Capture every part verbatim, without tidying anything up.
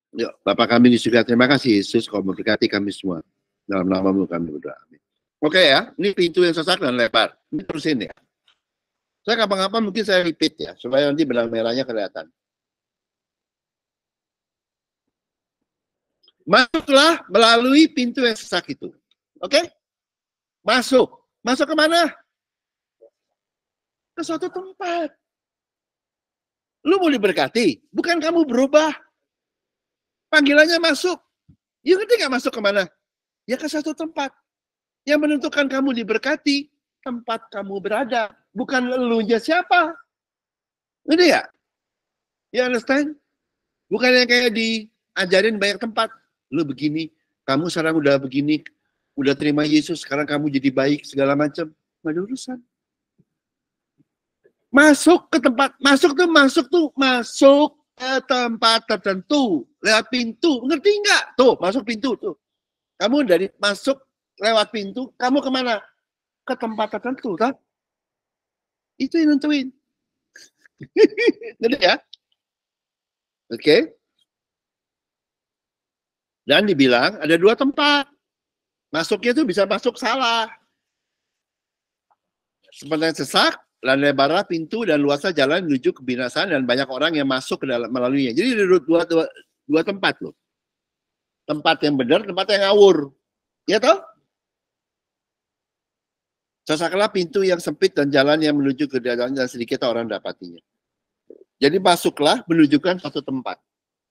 Yuk, Bapak kami di surga, terima kasih Yesus, kau memberkati kami semua. Dalam namamu kami berdoa. Amin. Oke ya, ini pintu yang sesak dan lebar. Ini terusin ya. Saya kapan-kapan mungkin saya repeat ya, supaya nanti benang merahnya kelihatan. Masuklah melalui pintu yang sesak itu. Oke? Masuk. Masuk ke mana? Ke suatu tempat. Lu mau diberkati, bukan kamu berubah. Panggilannya masuk. Ya ngerti gak masuk kemana? Ya ke satu tempat. Yang menentukan kamu diberkati, tempat kamu berada. Bukan elunya siapa. Ngerti gak? You understand? Bukan yang kayak diajarin banyak tempat. Lu begini, kamu sekarang udah begini, udah terima Yesus, sekarang kamu jadi baik, segala macam. Gak ada urusan. Masuk ke tempat, masuk tuh, masuk tuh, masuk ke tempat tertentu, lewat pintu, ngerti nggak? Tuh, masuk pintu tuh. Kamu dari masuk lewat pintu, kamu kemana? Ke tempat tertentu, kan? Itu yang nentuin. Ngerti ya? Oke. Okay. Dan dibilang ada dua tempat. Masuknya tuh bisa masuk salah. Sebenarnya sesak, dan lebarlah pintu dan luasnya jalan menuju kebinasaan dan banyak orang yang masuk ke dalam melaluinya. Jadi ada dua, dua, dua tempat loh. Tempat yang benar, tempat yang ngawur. Ya toh? Sesaklah pintu yang sempit dan jalan yang menuju ke dalam dan sedikit orang dapatinya. Jadi masuklah menunjukkan satu tempat.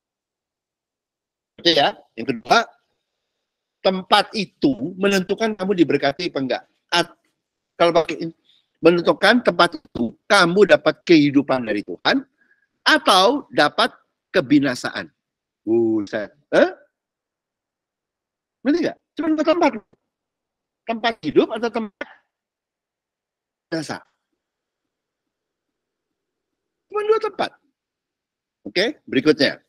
Oke ya. Yang kedua, tempat itu menentukan kamu diberkati apa enggak. At, kalau pakai menentukan tempat itu kamu dapat kehidupan dari Tuhan atau dapat kebinasaan. Buset. Eh? Ngerti nggak? Cuma dua tempat. Tempat hidup atau tempat binasa. Cuma dua tempat. Oke, berikutnya.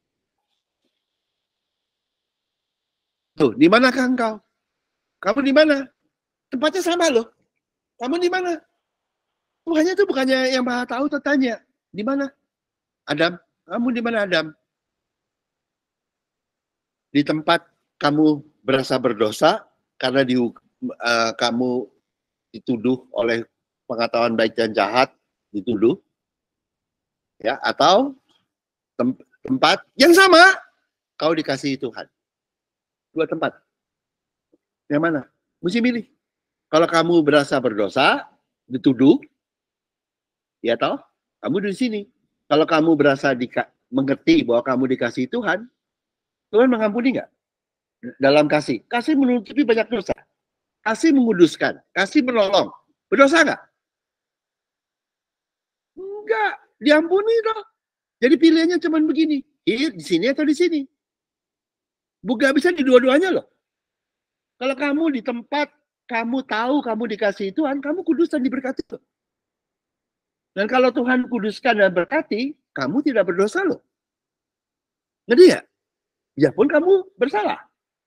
Tuh, di manakah engkau? Kamu di mana? Tempatnya sama loh. Kamu di mana? Tuhannya itu bukannya yang maha tahu, tertanya. Di mana? Adam. Kamu di mana, Adam? Di tempat kamu berasa berdosa karena di, uh, kamu dituduh oleh pengetahuan baik dan jahat, dituduh. Ya, atau tem tempat yang sama kau dikasihi Tuhan. Dua tempat. Yang mana? Mesti milih. Kalau kamu berasa berdosa, dituduh, ya toh, kamu di sini. Kalau kamu berasa mengerti bahwa kamu dikasihi Tuhan, Tuhan mengampuni nggak? Dalam kasih. Kasih menutupi banyak dosa. Kasih menguduskan. Kasih menolong. Berdosa nggak? Enggak. Diampuni toh. Jadi pilihannya cuma begini. Di sini atau di sini. Bukan bisa di dua-duanya loh. Kalau kamu di tempat kamu tahu kamu dikasihi Tuhan, kamu kudus dan diberkati loh. Dan kalau Tuhan kuduskan dan berkati, kamu tidak berdosa loh. Ngerti nggak? Ya pun kamu bersalah.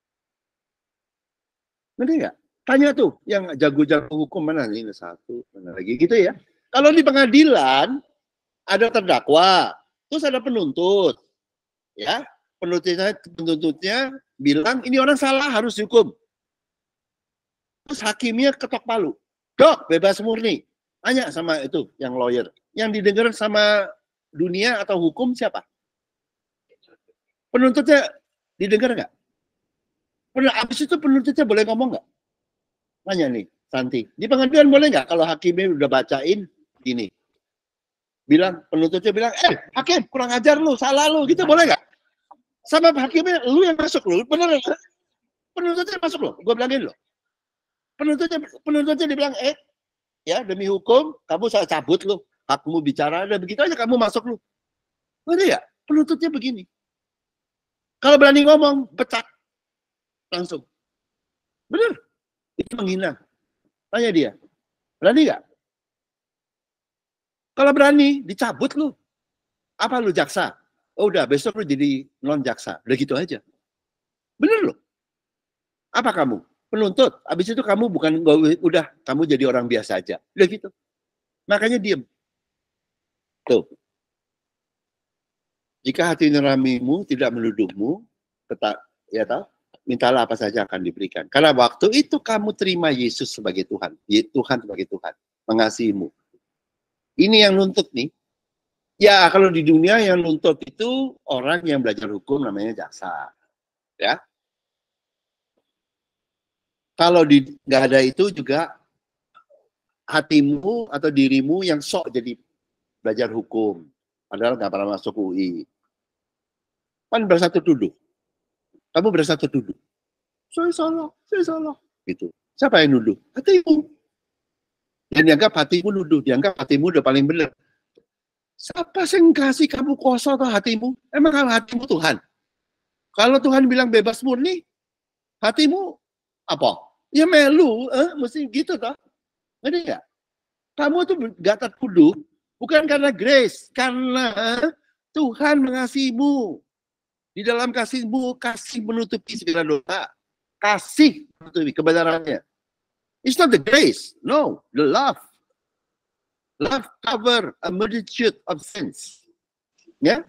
Ngerti nggak? Tanya tuh yang jago-jago hukum mana ini satu, mana lagi gitu ya. Kalau di pengadilan ada terdakwa, terus ada penuntut, ya penuntutnya penuntutnya bilang ini orang salah harus dihukum. Terus hakimnya ketok palu, dok bebas murni. Tanya sama itu yang lawyer, yang didengar sama dunia atau hukum siapa? Penuntutnya didengar nggak? Abis itu penuntutnya boleh ngomong nggak? Tanya nih, Santi. Di pengadilan boleh nggak kalau hakimnya udah bacain gini? Bilang, penuntutnya bilang, eh hakim kurang ajar lu, salah lu, gitu boleh nggak? Sama hakimnya, lu yang masuk lu, bener nggak? Penuntutnya masuk lu, gue bilangin lo. Penuntutnya, penuntutnya dibilang, eh ya demi hukum, kamu saya cabut lu, hakmu bicara, dan begitu aja kamu masuk lu. Ngerti ya? Penuntutnya begini. Kalau berani ngomong, pecat. Langsung. Bener. Itu menghina. Tanya dia. Berani nggak? Kalau berani, dicabut lu. Apa lu jaksa? Oh udah, besok lu jadi non-jaksa. Udah gitu aja. Bener loh. Apa kamu? Penuntut. Habis itu kamu bukan, udah, kamu jadi orang biasa aja. Udah gitu. Makanya diem. Tuh. Jika hati nuranimu tidak menuduhmu, tetap ya tahu, mintalah apa saja akan diberikan. Karena waktu itu kamu terima Yesus sebagai Tuhan, Tuhan sebagai Tuhan, mengasihimu. Ini yang nuntut nih. Ya kalau di dunia yang nuntut itu orang yang belajar hukum namanya jaksa, ya. Kalau di nggak ada itu juga hatimu atau dirimu yang sok jadi belajar hukum, padahal nggak pernah masuk U I. Kan bersatu tuduh. Kamu bersatu tuduh. Saya salah, saya salah. Gitu. Siapa yang nuduh? Hatimu. Dan dianggap hatimu nuduh, dianggap hatimu udah paling benar. Siapa yang kasih kamu kuasa atau hatimu? Emang kalau hatimu Tuhan? Kalau Tuhan bilang bebas murni, hatimu apa? Ya melu, eh, mesti gitu toh. Ngerti nggak? Kamu tuh gak tertuduh, bukan karena grace, karena Tuhan mengasihimu. Di dalam kasihmu, kasih menutupi segala dosa. Kasih menutupi kebenarannya. It's not the grace, no, the love. Love cover a multitude of sins. Ya?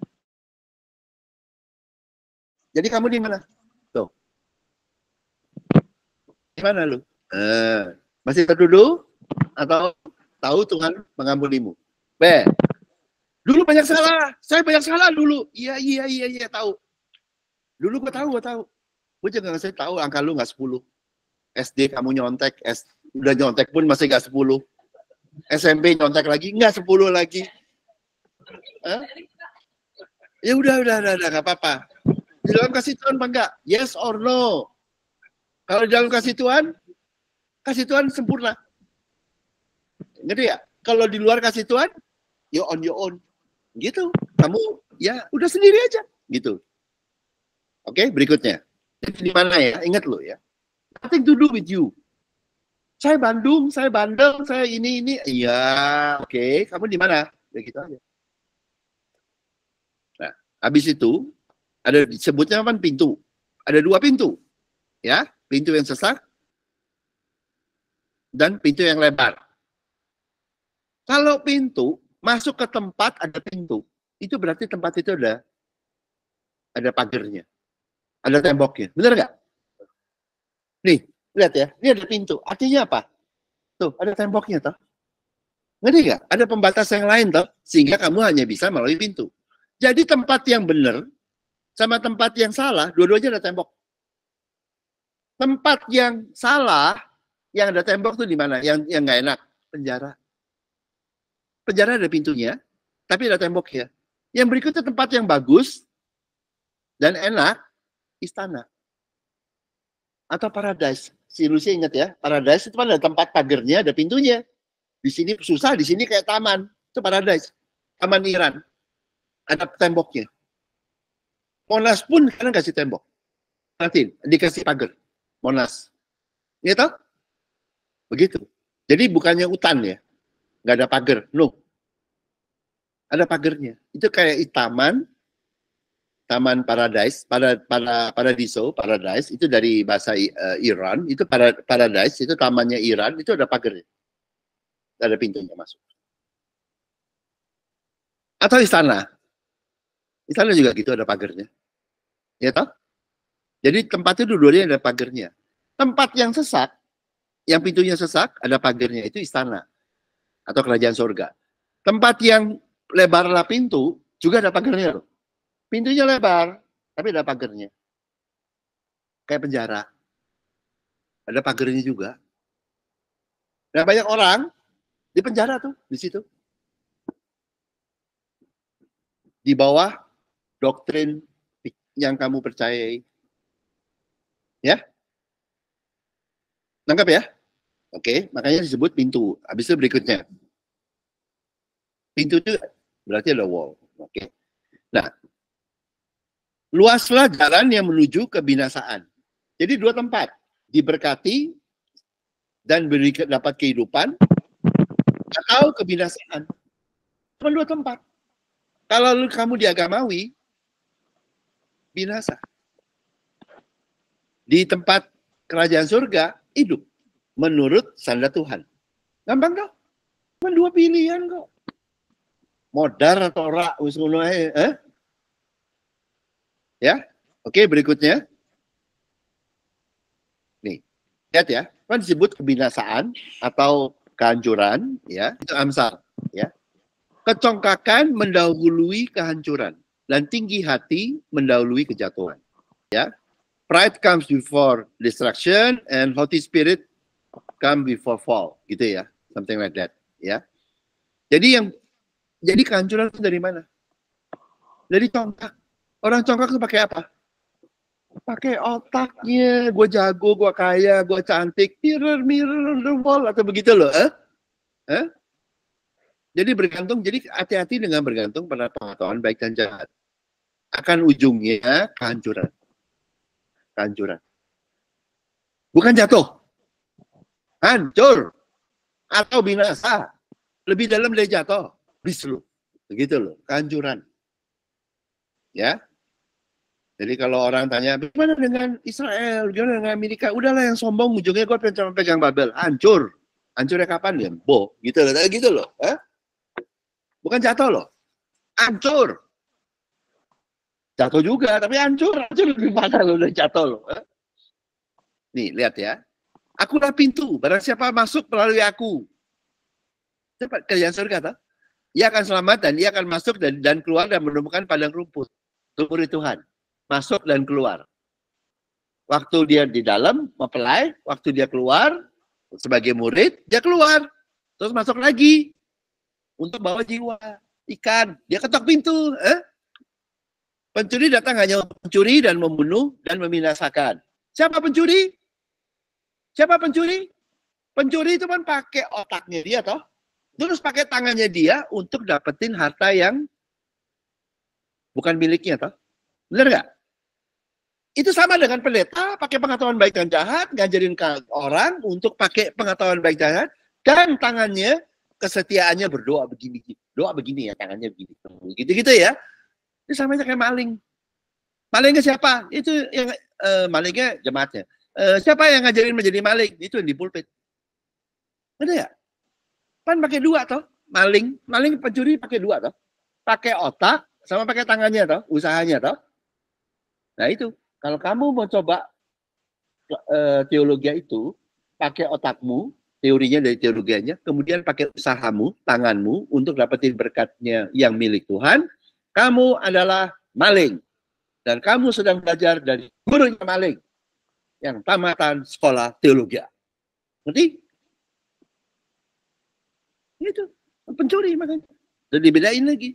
Jadi kamu di mana? Tuh. Di mana lu? Eh, masih tertuduh atau tahu Tuhan mengampunimu? B. Dulu banyak salah. Saya banyak salah dulu. Iya, iya, iya, iya, tahu. Dulu gue tahu, gue tahu. Gue juga ngasih tahu angka lu nggak sepuluh. S D kamu nyontek, S, udah nyontek pun masih nggak sepuluh. S M P nyontek lagi, nggak sepuluh lagi. Hah? Ya udah, udah, udah, udah, nggak apa-apa. Di dalam kasih Tuhan apa enggak? Yes or no? Kalau di dalam kasih Tuhan, kasih Tuhan sempurna. Ngerti ya? Kalau di luar kasih Tuhan, you on your own. Gitu. Kamu ya udah sendiri aja. Gitu. Oke, berikutnya. Di mana ya? Ingat lo ya. Nothing to do with you. Saya Bandung, saya Bandung, saya ini ini. Iya, oke. Okay. Kamu di mana? Ya gitu aja. Nah, habis itu ada disebutnya kan pintu. Ada dua pintu. Ya, pintu yang sesak dan pintu yang lebar. Kalau pintu masuk ke tempat ada pintu, itu berarti tempat itu ada ada pagarnya. Ada temboknya. Benar nggak? Nih, lihat ya. Ini ada pintu. Artinya apa? Tuh, ada temboknya toh. Ngerti nggak? Ada pembatas yang lain toh, sehingga kamu hanya bisa melalui pintu. Jadi tempat yang benar sama tempat yang salah, dua-duanya ada tembok. Tempat yang salah, yang ada tembok tuh di mana? Yang yang nggak enak, penjara. Penjara ada pintunya, tapi ada temboknya. Yang berikutnya tempat yang bagus dan enak, istana atau paradise. Si Lucy ingat ya, paradise itu kan ada tempat pagernya, ada pintunya. Di sini susah, di sini kayak taman. Itu paradise. Taman Iran. Ada temboknya. Monas pun karena kasih tembok. Nanti dikasih pagar. Monas. Ini tahu? Begitu. Jadi bukannya hutan ya. Nggak ada pagar. No. Ada pagarnya. Itu kayak taman. Taman Paradise, pada pada Paradiso, Paradise itu dari bahasa uh, Iran, itu para, Paradise itu tamannya Iran, itu ada pagarnya. Ada pintunya masuk. Atau istana. Istana juga gitu ada pagarnya. Ya toh? Jadi tempat itu dua-duanya ada pagarnya. Tempat yang sesak, yang pintunya sesak, ada pagarnya, itu istana atau kerajaan surga. Tempat yang lebarlah pintu juga ada pagarnya loh. Pintunya lebar, tapi ada pagarnya. Kayak penjara. Ada pagarnya juga. Nah, banyak orang di penjara tuh, di situ. Di bawah doktrin yang kamu percayai. Ya? Nangkap ya? Oke, makanya disebut pintu. Habis itu berikutnya. Pintu itu berarti ada wall. Oke. Nah, luaslah jalan yang menuju kebinasaan. Jadi dua tempat, diberkati dan beri dapat kehidupan atau kebinasaan. Cuma dua tempat. Kalau kamu di agamawi, binasa. Di tempat kerajaan surga, hidup menurut sanda Tuhan. Gampang kok. Cuma dua pilihan kok. Modar atau ora, wis ngono ae, eh? Ya, oke berikutnya. Nih, lihat ya, kan disebut kebinasaan atau kehancuran, ya, itu Amsal, ya. Kecongkakan mendahului kehancuran dan tinggi hati mendahului kejatuhan, ya. Pride comes before destruction and haughty spirit come before fall, gitu ya, something like that, ya. Jadi yang jadi kehancuran itu dari mana? Dari congkak. Orang congkak itu pakai apa? Pakai otaknya. Gue jago, gue kaya, gue cantik. Mirror, mirror on the wall. Atau begitu loh. Eh? Eh? Jadi bergantung, jadi hati-hati dengan bergantung pada pengetahuan baik dan jahat. Akan ujungnya kehancuran. Kehancuran. Bukan jatuh. Hancur. Atau binasa. Lebih dalam dari jatuh. Bislu. Begitu loh. Kehancuran. Ya. Jadi kalau orang tanya, bagaimana dengan Israel, bagaimana dengan Amerika? Udahlah yang sombong, ujungnya gue cuma pegang Babel. Hancur. Hancurnya kapan? Ya, bo. Gitu loh. Gitu loh. Eh? Bukan jatuh loh. Hancur. Jatuh juga, tapi hancur. Hancur lebih parah loh dari jatuh loh. Eh? Nih, lihat ya. Akulah pintu. Barang siapa masuk melalui aku. Cepat kerjaan surga, toh? Ia akan selamat dan ia akan masuk dan, dan keluar dan menemukan padang rumput. Murid Tuhan. Masuk dan keluar. Waktu dia di dalam, mempelai. Waktu dia keluar, sebagai murid, dia keluar. Terus masuk lagi. Untuk bawa jiwa. Ikan. Dia ketok pintu. Eh? Pencuri datang hanya mencuri dan membunuh dan membinasakan. Siapa pencuri? Siapa pencuri? Pencuri itu kan pakai otaknya dia, toh. Terus pakai tangannya dia untuk dapetin harta yang bukan miliknya, toh. Benar nggak? Itu sama dengan pendeta, pakai pengetahuan baik dan jahat, ngajarin ke orang untuk pakai pengetahuan baik dan jahat, dan tangannya, kesetiaannya berdoa begini, doa begini ya, tangannya begini, gitu-gitu ya. Itu sama aja kayak maling. Malingnya siapa? Itu yang uh, malingnya jemaatnya. Uh, siapa yang ngajarin menjadi maling? Itu yang di pulpit. Ada ya? Kan pakai dua toh, maling, maling pencuri pakai dua toh, pakai otak sama pakai tangannya toh, usahanya toh. Nah itu. Kalau kamu mau coba uh, teologi itu, pakai otakmu, teorinya dari teologianya, kemudian pakai usahamu, tanganmu, untuk dapetin berkatnya yang milik Tuhan, kamu adalah maling. Dan kamu sedang belajar dari gurunya maling, yang tamatan sekolah teologi. Ngerti? Itu, pencuri makanya. Dan dibedain lagi.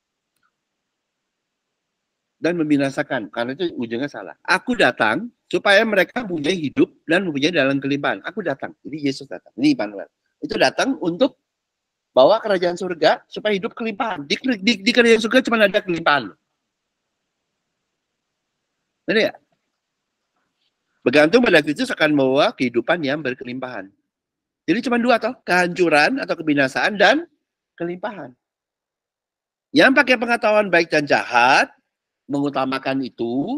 Dan membinasakan, karena itu ujungnya salah. Aku datang supaya mereka punya hidup dan mempunyai dalam kelimpahan. Aku datang, jadi Yesus datang. Ini Immanuel. Itu datang untuk bawa kerajaan surga supaya hidup kelimpahan. Di, di, di kerajaan surga cuma ada kelimpahan. Benar ya? Bergantung pada Kristus akan membawa kehidupan yang berkelimpahan. Jadi cuma dua toh, kehancuran atau kebinasaan dan kelimpahan. Yang pakai pengetahuan baik dan jahat, mengutamakan itu,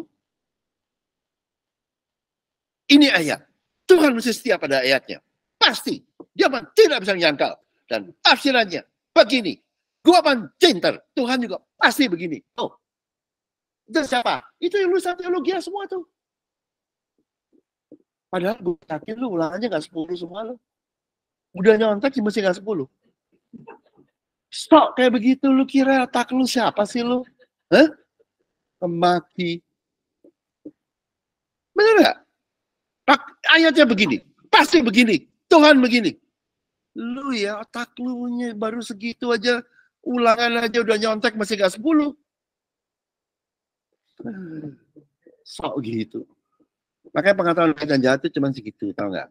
ini ayat. Tuhan mesti setia pada ayatnya. Pasti. Dia tidak bisa menyangkal. Dan tafsirannya begini. Gua cinter. Tuhan juga pasti begini. Oh. Itu siapa? Itu yang lulusan teologi semua tuh. Padahal gue yakin lu ulangannya nggak sepuluh semua lu. Udah nyontek sih mesti nggak sepuluh. Stok kayak begitu lu kira otak lu siapa sih lu? Hah? Kemaki. Benar nggak? Ayatnya begini, pasti begini, Tuhan begini. Lu ya otak lu baru segitu aja, ulangan aja udah nyontek masih nggak sepuluh. Sok gitu. Makanya pengetahuan baik dan jahat itu cuma segitu, tau nggak?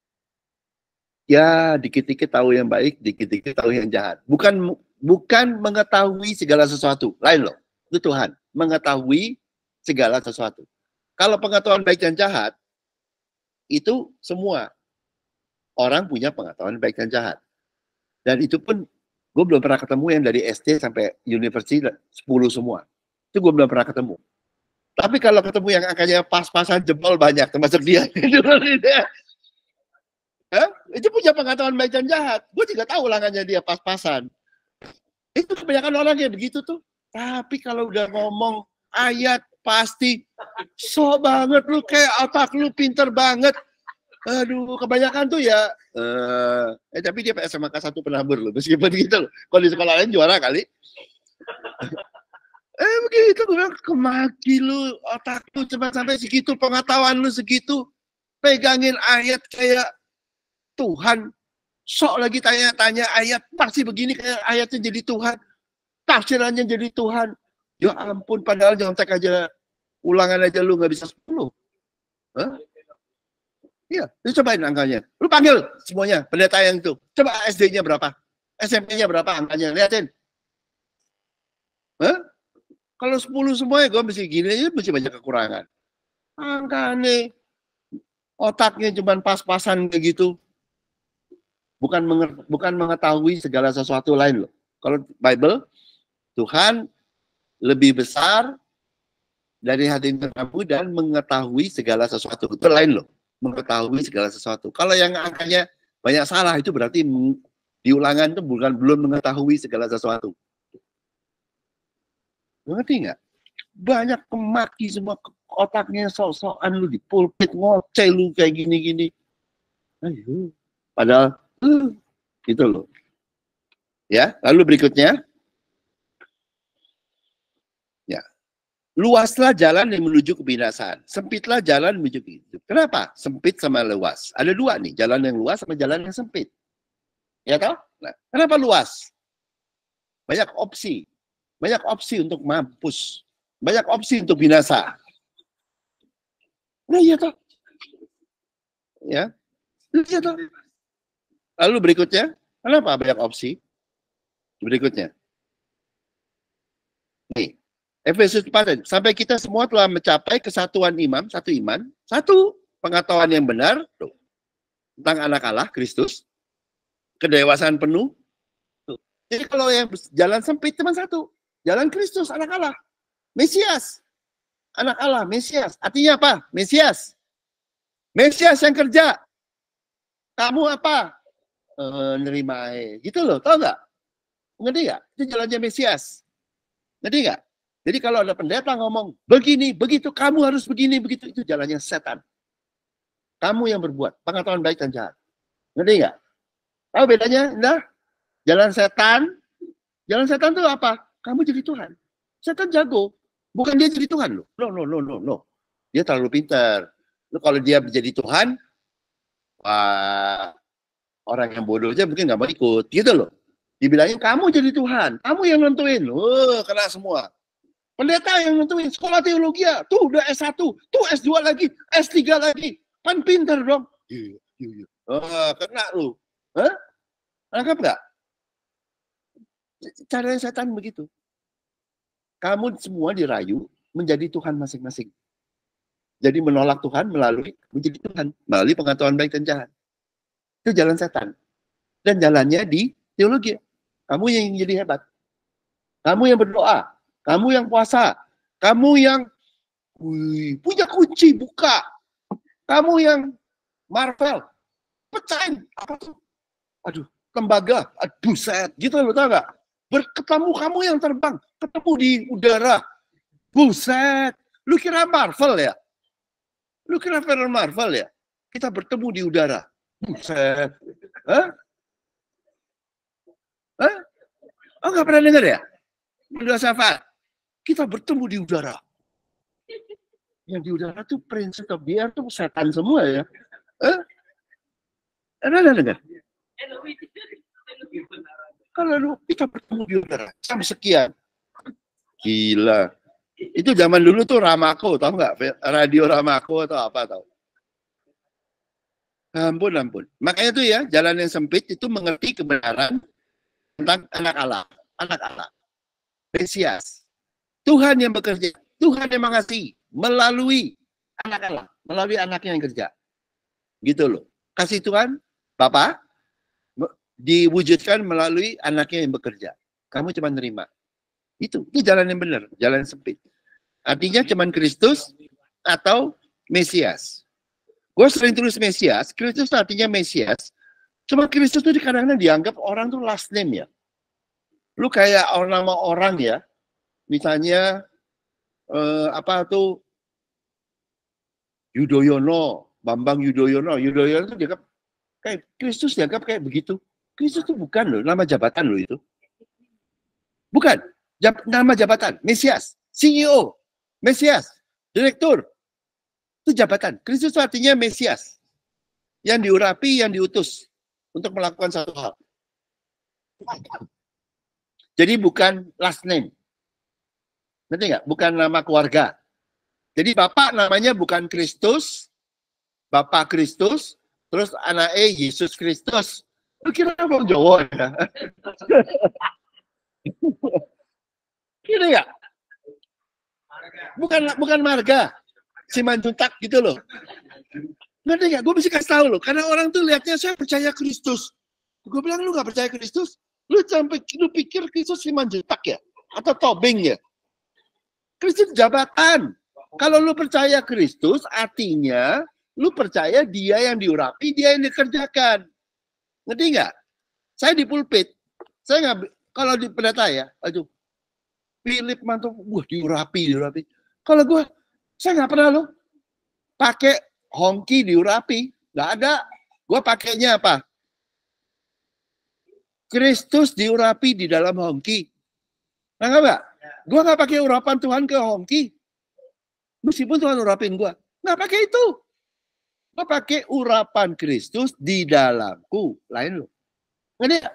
Ya dikit-dikit tahu yang baik, dikit-dikit tahu yang jahat. Bukan bukan mengetahui segala sesuatu, lain loh. Itu Tuhan mengetahui segala sesuatu. Kalau pengetahuan baik dan jahat, itu semua orang punya pengetahuan baik dan jahat. Dan itu pun gue belum pernah ketemu yang dari S D sampai universitas sepuluh semua. Itu gue belum pernah ketemu. Tapi kalau ketemu yang angkanya pas-pasan jempol banyak, termasuk dia. Hah? Itu punya pengetahuan baik dan jahat. Gue juga tahu ulangannya dia pas-pasan. Itu kebanyakan orang kayak begitu tuh. Tapi kalau udah ngomong ayat pasti. So banget lu, kayak otak lu pinter banget. Aduh, kebanyakan tuh ya, uh, eh tapi dia S M A kelas satu penabur loh, meskipun gitu loh. Kalau di sekolah lain juara kali. eh begitu, gue bilang, kemaki lu, otak lu cuma sampai segitu, pengetahuan lu segitu, pegangin ayat kayak Tuhan, sok lagi tanya-tanya ayat, pasti begini kayak ayatnya jadi Tuhan, tafsirannya jadi Tuhan. Ya ampun, padahal nyontek aja, ulangan aja lu nggak bisa sepuluh. Hah? Iya, lu cobain angkanya. Lu panggil semuanya, pendeta yang itu. Coba S D-nya berapa? S M P-nya berapa angkanya? Lihatin. Hah? Kalau sepuluh semuanya, gue mesti gini aja, mesti banyak kekurangan. Angkanya, otaknya cuma pas-pasan kayak gitu. Bukan, bukan mengetahui segala sesuatu lain loh. Kalau Bible, Tuhan lebih besar dari hati kamu dan mengetahui segala sesuatu. Itu lain loh. Mengetahui segala sesuatu. Kalau yang angkanya banyak salah, itu berarti di ulangan itu bukan belum mengetahui segala sesuatu. Ngerti nggak? Banyak kemaki semua, otaknya sok-sokan lu di pulpit, ngoceh lu kayak gini-gini. Ayo. Padahal, uh, gitu loh. Ya, lalu berikutnya. Ya. Luaslah jalan yang menuju kebinasaan. Sempitlah jalan menuju ke hidup. Kenapa? Sempit sama luas. Ada dua nih, jalan yang luas sama jalan yang sempit. Ya toh? Nah, kenapa luas? Banyak opsi. Banyak opsi untuk mampus. Banyak opsi untuk binasa. Nah, iya toh? Ya. Iya toh? Lalu berikutnya, kenapa banyak opsi? Berikutnya. Nih. Efesus empat, sampai kita semua telah mencapai kesatuan imam, satu iman, satu pengetahuan yang benar tuh, tentang anak Allah, Kristus, kedewasaan penuh. Tuh. Jadi kalau yang jalan sempit cuma satu, jalan Kristus, anak Allah, Mesias, anak Allah, Mesias. Artinya apa? Mesias. Mesias yang kerja. Kamu apa? E, nerima aja. Gitu loh, tau nggak? Ngerti nggak? Itu jalannya Mesias. Ngerti nggak? Jadi kalau ada pendeta ngomong, begini, begitu, kamu harus begini, begitu, itu jalannya setan. Kamu yang berbuat, pengetahuan baik dan jahat. Ngerti nggak? Tahu bedanya? Nah, jalan setan, jalan setan itu apa? Kamu jadi Tuhan. Setan jago, bukan dia jadi Tuhan loh. No, no, no, no, no. Dia terlalu pintar. Loh, kalau dia menjadi Tuhan, wah, orang yang bodoh aja mungkin nggak mau ikut, gitu loh. Dibilangin, kamu jadi Tuhan, kamu yang nentuin. Oh, kena semua. Pendeta yang nentuin, sekolah teologi ya, tuh udah S satu, tuh S dua lagi, S tiga lagi. Kan pinter dong. Iya, iya. Oh, kena lu. Hah? Anggap nggak? Cara setan begitu. Kamu semua dirayu menjadi Tuhan masing-masing. Jadi menolak Tuhan melalui menjadi Tuhan, melalui pengetahuan baik dan jahat. Itu jalan setan. Dan jalannya di teologi. Kamu yang jadi hebat. Kamu yang berdoa. Kamu yang puasa, kamu yang wih, punya kunci buka, kamu yang Marvel, pecahin apa tuh? Aduh, tembaga, aduh set, gitu loh, tau nggak? Berketemu kamu yang terbang, ketemu di udara, buset, lu kira Marvel ya? Lu kira film Marvel ya? Kita bertemu di udara, buset, hah? Hah? Oh nggak pernah dengar ya? Udah Safat. Kita bertemu di udara. Yang di udara tuh Prince of the Air tuh setan semua ya. Eh? Ada dengar? Kalau lu kita bertemu di udara jam sekian. Gila. Itu zaman dulu tuh Ramako, tau nggak? Radio Ramako atau apa tau? Ampun, ampun. Makanya tuh ya, jalan yang sempit itu mengerti kebenaran tentang anak Allah. Anak Allah. Mesias. Tuhan yang bekerja, Tuhan yang mengasihi melalui anak Allah, melalui anaknya yang kerja. Gitu loh. Kasih Tuhan, Bapa, diwujudkan melalui anaknya yang bekerja. Kamu cuma nerima. Itu, itu jalan yang benar, jalan yang sempit. Artinya cuma Kristus atau Mesias. Gue sering tulis Mesias, Kristus artinya Mesias. Cuma Kristus itu kadang-kadang dianggap orang tuh last name ya. Lu kayak orang nama orang ya, misalnya eh, apa tuh Yudhoyono, Bambang Yudhoyono. Yudhoyono itu dianggap kayak Kristus, dianggap kayak begitu. Kristus itu bukan loh, nama jabatan loh itu. Bukan, Jab, nama jabatan, Mesias, C E O, Mesias, Direktur. Itu jabatan. Kristus itu artinya Mesias. Yang diurapi, yang diutus untuk melakukan satu hal. Jadi bukan last name. Ngerti nggak? Bukan nama keluarga. Jadi Bapak namanya bukan Kristus, Bapak Kristus, terus anaknya Yesus Kristus. Lu kira orang Jawa ya? Kira nggak? Bukan bukan marga. Simanjuntak gitu loh. Ngerti nggak? Gue mesti kasih tahu loh. Karena orang tuh lihatnya saya percaya Kristus. Gue bilang lu nggak percaya Kristus? Lu sampai lu pikir Kristus Simanjuntak ya? Atau tobeng ya? Kristus jabatan. Kalau lu percaya Kristus, artinya lu percaya dia yang diurapi, dia yang dikerjakan. Ngerti nggak? Saya di pulpit, saya nggak, kalau di pendeta ya, aduh, Philip Manto, wah diurapi, diurapi. Kalau gue, saya nggak pernah loh pakai hongki diurapi, nggak ada. Gue pakainya apa? Kristus diurapi di dalam hongki. Nah, nggak? Gue nggak pakai urapan Tuhan ke hongki. Meskipun Tuhan urapin gue, nggak pakai itu. Gue pakai urapan Kristus di dalamku. Lain loh. Ngerti nggak?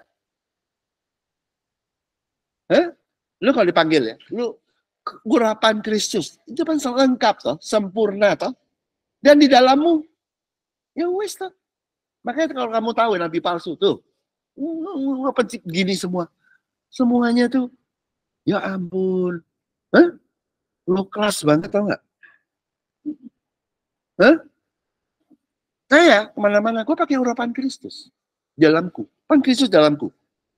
Hah? Lu kalau dipanggil ya, lu urapan Kristus itu kan lengkap toh, sempurna toh. Dan di dalammu, ya wes toh. Makanya kalau kamu tahu nabi palsu tuh, apa gini semua, semuanya tuh, ya ampun, hah? Lu kelas banget tau nggak? Hah? Saya kemana-mana, gue pakai urapan Kristus dalamku, pan Kristus dalamku.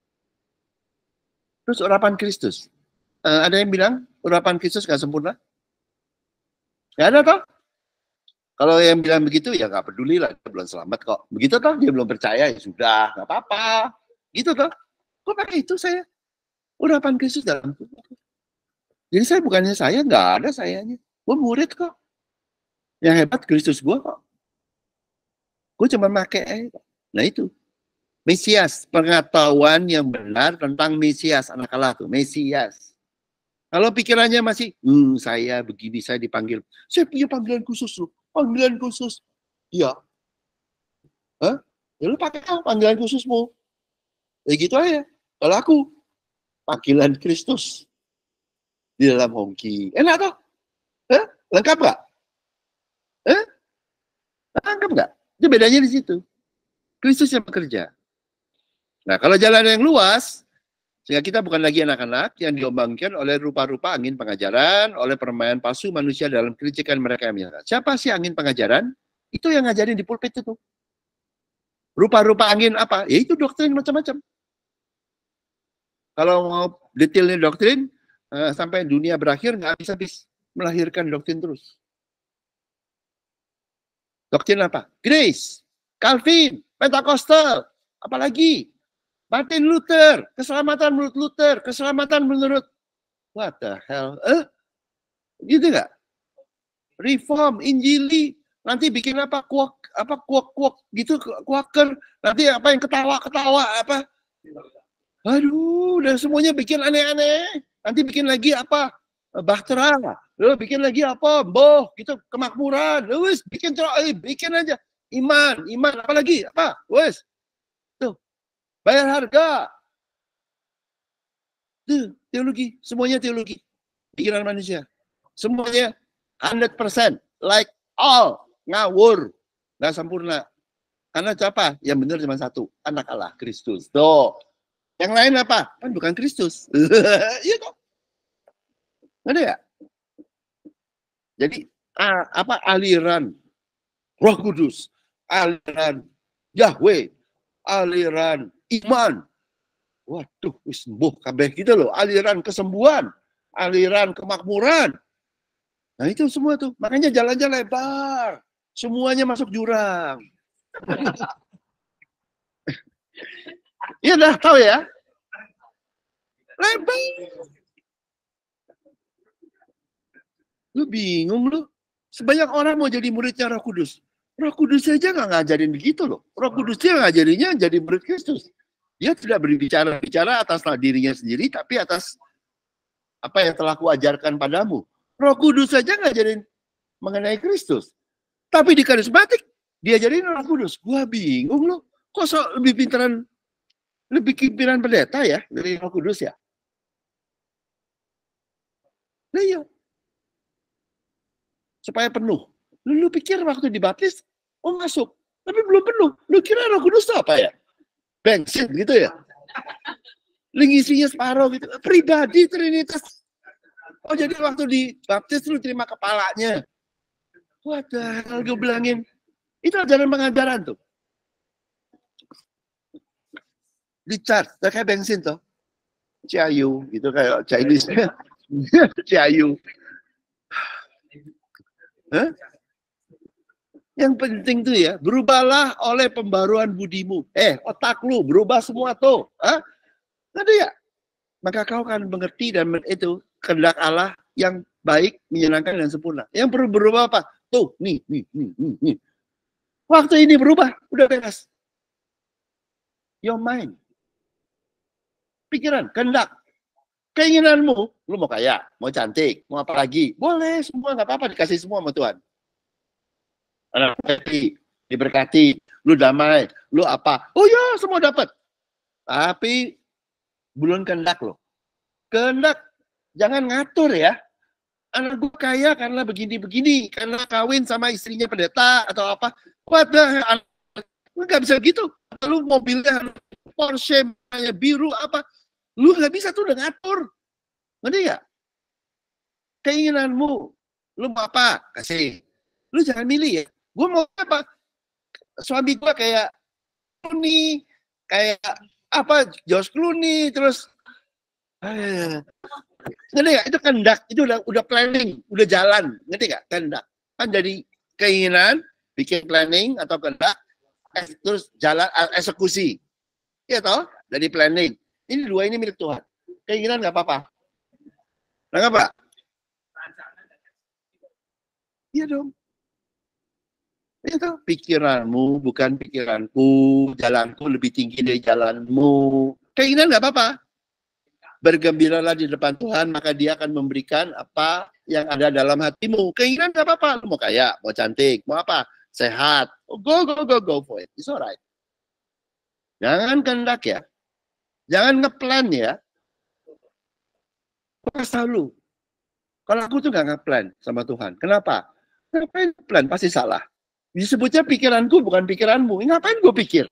Terus urapan Kristus, uh, ada yang bilang urapan Kristus gak sempurna? Gak ada toh? Kalau yang bilang begitu ya gak peduli lah, dia belum selamat kok. Begitu toh, dia belum percaya ya sudah, gak apa-apa. Gitu toh? Gue pakai itu saya, urapan Kristus dalamku. Jadi saya bukannya saya, nggak ada sayanya. Gue murid kok. Yang hebat Kristus gue kok. Gue cuma pakai. Nah itu. Mesias. Pengetahuan yang benar tentang Mesias. Anak Allah tuh. Mesias. Kalau pikirannya masih, hmm, saya begini, saya dipanggil. Saya punya panggilan khusus loh. Panggilan khusus. Iya. Hah? Ya lu pakai panggilan khususmu. Ya gitu aja. Kalau aku, panggilan Kristus. Di dalam hongki. Enak toh? Eh? Lengkap nggak? Eh? Lengkap nggak? Itu bedanya di situ. Kristus yang bekerja. Nah, kalau jalan yang luas, sehingga kita bukan lagi anak-anak yang diombangkan oleh rupa-rupa angin pengajaran, oleh permainan palsu manusia dalam kelicikan mereka yang menyesat. Siapa sih angin pengajaran? Itu yang ngajarin di pulpit itu. Rupa-rupa angin apa? Ya itu doktrin macam-macam. Kalau mau detailnya doktrin, Uh, sampai dunia berakhir nggak habis-habis melahirkan doktrin terus. Doktrin apa? Grace, Calvin, Pentakosta, apalagi Martin Luther, keselamatan menurut Luther, keselamatan menurut what the hell? Eh? Gitu nggak? Reform, Injili, nanti bikin apa? Kuak, apa kuak-kuak gitu, kuaker. Nanti apa yang ketawa-ketawa apa? Aduh, udah semuanya bikin aneh-aneh. Nanti bikin lagi apa? Bahtera. Lalu bikin lagi apa? Boh, gitu, kemakmuran. Wes, bikin eh, bikin aja. Iman, iman, apa lagi? Apa? Wes. Tuh. Bayar harga. Tuh, teologi, semuanya teologi. Pikiran manusia. Semuanya one hundred percent like all ngawur. Nggak sempurna. Karena siapa? Yang benar cuma satu, anak Allah, Kristus. Tuh. Yang lain apa? Kan bukan Kristus. Iya kok. Ada ya? Jadi ah, apa aliran Roh Kudus, aliran Yahweh, aliran iman. Waduh, sembuh kabeh gitu loh. Aliran kesembuhan, aliran kemakmuran. Nah itu semua tuh. Makanya jalannya lebar. Semuanya masuk jurang. Iya dah tahu ya. Lebar. Lu bingung lu. Sebanyak orang mau jadi muridnya Roh Kudus. Roh Kudus saja nggak ngajarin begitu loh. Roh Kudus dia ngajarinya jadi murid Kristus. Dia tidak berbicara-bicara atas dirinya sendiri, tapi atas apa yang telah kuajarkan padamu. Roh Kudus saja ngajarin mengenai Kristus. Tapi di karismatik, diajarin Roh Kudus. Gua bingung loh. Kok so, lebih pintaran, lebih pimpinan pendeta ya dari Roh Kudus ya? Nah iya. Supaya penuh. Lu, lu pikir waktu dibaptis, oh masuk. Tapi belum penuh. Lu kira Roh Kudus itu apa ya? Bensin gitu ya? Lu ngisinya separuh gitu. Pribadi Trinitas. Oh jadi waktu dibaptis lu terima kepalanya. Wadah, gue bilangin. Itu ajaran pengajaran tuh. Di-charge, kayak bensin tuh. Ciayu, gitu kayak Chinese. Ciayu. Hah? Yang penting tuh ya, berubahlah oleh pembaruan budimu. Eh, otak lu berubah semua tuh. Hah? Ada ya? Maka kau akan mengerti dan itu kehendak Allah yang baik, menyenangkan dan sempurna. Yang perlu berubah apa? Tuh, nih, nih, nih, nih, nih. Waktu ini berubah, udah beres. Your mind. Pikiran, kehendak. Keinginanmu, lu mau kaya, mau cantik, mau apa lagi? Boleh, semua nggak apa-apa, dikasih semua sama Tuhan. Anak happy, diberkati, lu damai, lu apa? Oh ya, semua dapat. Tapi belum kehendak lo. Kehendak, jangan ngatur ya. Anak gue kaya karena begini-begini, karena kawin sama istrinya pendeta atau apa. Wadah, nggak bisa gitu. Lu mobilnya Porsche, biru apa? Lu nggak bisa tuh udah ngatur. Ngerti nggak? Keinginanmu, lu mau apa? Kasih. Lu jangan milih ya. Gue mau apa? Suami gue kayak Clooney, kayak apa? George Clooney, terus eh, ngerti nggak? Itu kehendak, itu udah udah planning, udah jalan. Ngerti nggak? Kehendak. Kan dari keinginan, bikin planning atau kehendak, eh, terus jalan eksekusi. Iya toh? Dari planning. Ini dua ini milik Tuhan. Keinginan nggak apa-apa. Nah, apa? Iya dong. Itu pikiranmu, bukan pikiranku. Jalanku lebih tinggi dari jalanmu. Keinginan nggak apa-apa. Bergembiralah di depan Tuhan, maka Dia akan memberikan apa yang ada dalam hatimu. Keinginan nggak apa-apa. Lu mau kaya, mau cantik, mau apa? Sehat. Oh, go, go, go, go for it. It's alright. Jangan kehendak ya. Jangan ngeplan ya. Kau kasih tahu lu. Kalau aku tuh nggak ngeplan sama Tuhan. Kenapa? Ngapain plan? Pasti salah. Disebutnya pikiranku bukan pikiranmu. Ngapain gue pikir?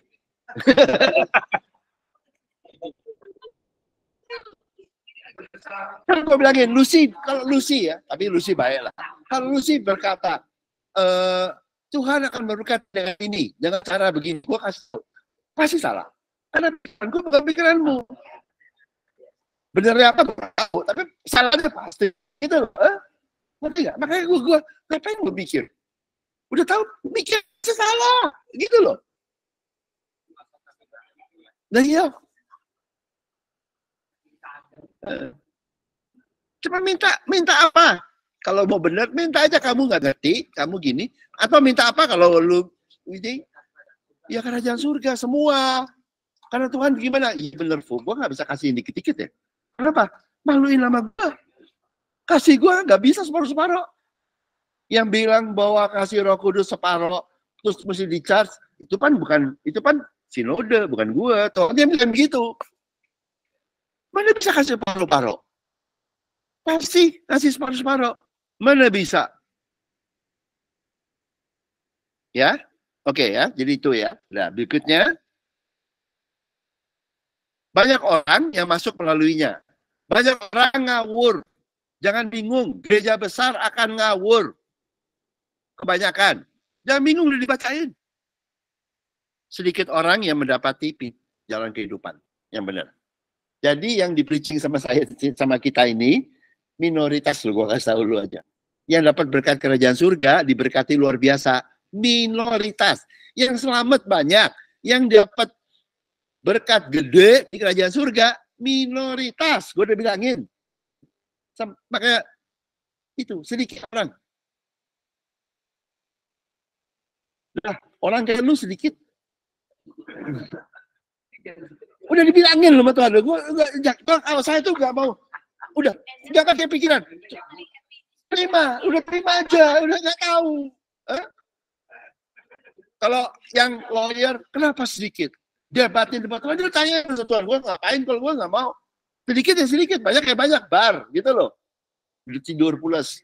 Kan gue bilangin, Lucy, kalau Lucy ya, tapi Lucy baik lah. Kalau Lucy berkata, e, Tuhan akan berkata dengan ini, dengan cara begini, gue kasih, pasti salah. Karena pikiranku bukan pikiranmu. Benernya apa gue tahu, tapi salahnya pasti. Itu loh, eh? Ngerti gak? Makanya gue, gue ngapain gue pikir? Udah tahu, mikir salah. Gitu loh. Nah iya. Cuma minta, minta apa? Kalau mau benar, minta aja. Kamu nggak ngerti, kamu gini. Atau minta apa kalau lu ini? Ya kerajaan surga semua. Karena Tuhan gimana? Iya bener, Fu. Gue nggak bisa kasih dikit-dikit ya. Kenapa? Maluin nama gue. Kasih gue nggak bisa separuh-separuh. Yang bilang bahwa kasih Roh Kudus separuh, terus mesti di-charge, itu kan bukan, itu kan sinode, bukan gue. Tuh, dia bilang begitu. Mana bisa kasih separuh-separuh? Pasti kasih separuh-separuh. Mana bisa? Ya? Oke ya, jadi itu ya. Nah, berikutnya. Banyak orang yang masuk melaluinya. Banyak orang ngawur. Jangan bingung, gereja besar akan ngawur. Kebanyakan. Jangan bingung, udah dibacain. Sedikit orang yang mendapati jalan kehidupan yang benar. Jadi yang di-preaching sama saya, sama kita ini, minoritas loh, gue kasih tahu lu aja. Yang dapat berkat kerajaan surga, diberkati luar biasa. Minoritas. Yang selamat banyak. Yang dapat berkat gede di kerajaan surga, minoritas. Gue udah bilangin. Makanya Itu sedikit orang. Nah, orang kayak lu sedikit. Udah dibilangin loh sama Tuhan. Gue enggak, kalau saya tuh nggak mau. Udah, jangan kayak pikiran. Terima, udah terima aja, udah nggak tahu. Eh? Kalau yang lawyer, kenapa sedikit? Dia batin depan Tuhan, dia tanya ke Tuhan, gue ngapain kalau gue nggak mau. Sedikit ya sedikit, banyak ya banyak, bar, gitu loh. Tidur pulas.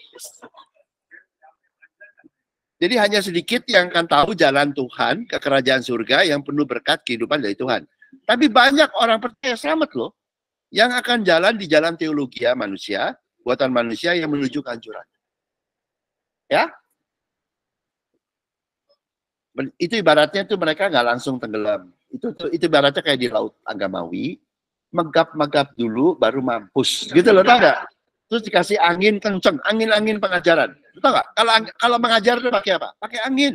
Jadi hanya sedikit yang akan tahu jalan Tuhan ke kerajaan surga yang penuh berkat kehidupan dari Tuhan. Tapi banyak orang percaya selamat loh, yang akan jalan di jalan teologi manusia, buatan manusia yang menuju kehancuran. Ya, itu ibaratnya tuh mereka nggak langsung tenggelam. Itu itu ibaratnya kayak di laut agamawi, megap-megap dulu baru mampus, gitu loh, tau nggak? Terus dikasih angin kenceng, angin-angin pengajaran. Tahu nggak? Kalau kalau mengajar itu pakai apa? Pakai angin.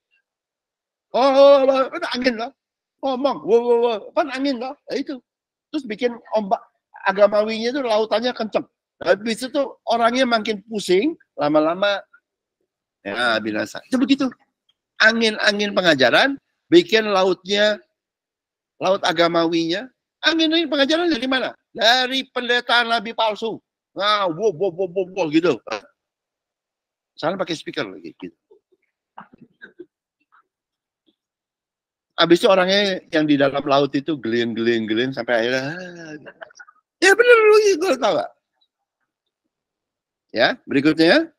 Oh, oh, oh angin loh. Ngomong, wow, wow, wow, kan angin loh. Nah, itu. Terus bikin ombak agamawinya itu lautannya kenceng. Habis itu orangnya makin pusing, lama-lama ya binasa. Itu begitu. Angin-angin pengajaran bikin lautnya, laut agamawinya. Angin-angin pengajaran dari mana? Dari pendetaan nabi palsu. Nah, wow, wow, wow, wow, wow gitu. Sana pakai speaker lagi gitu. Habis itu orangnya yang di dalam laut itu geling-geling-geling sampai akhirnya ya bener lu gue tahu gak? Ya, berikutnya.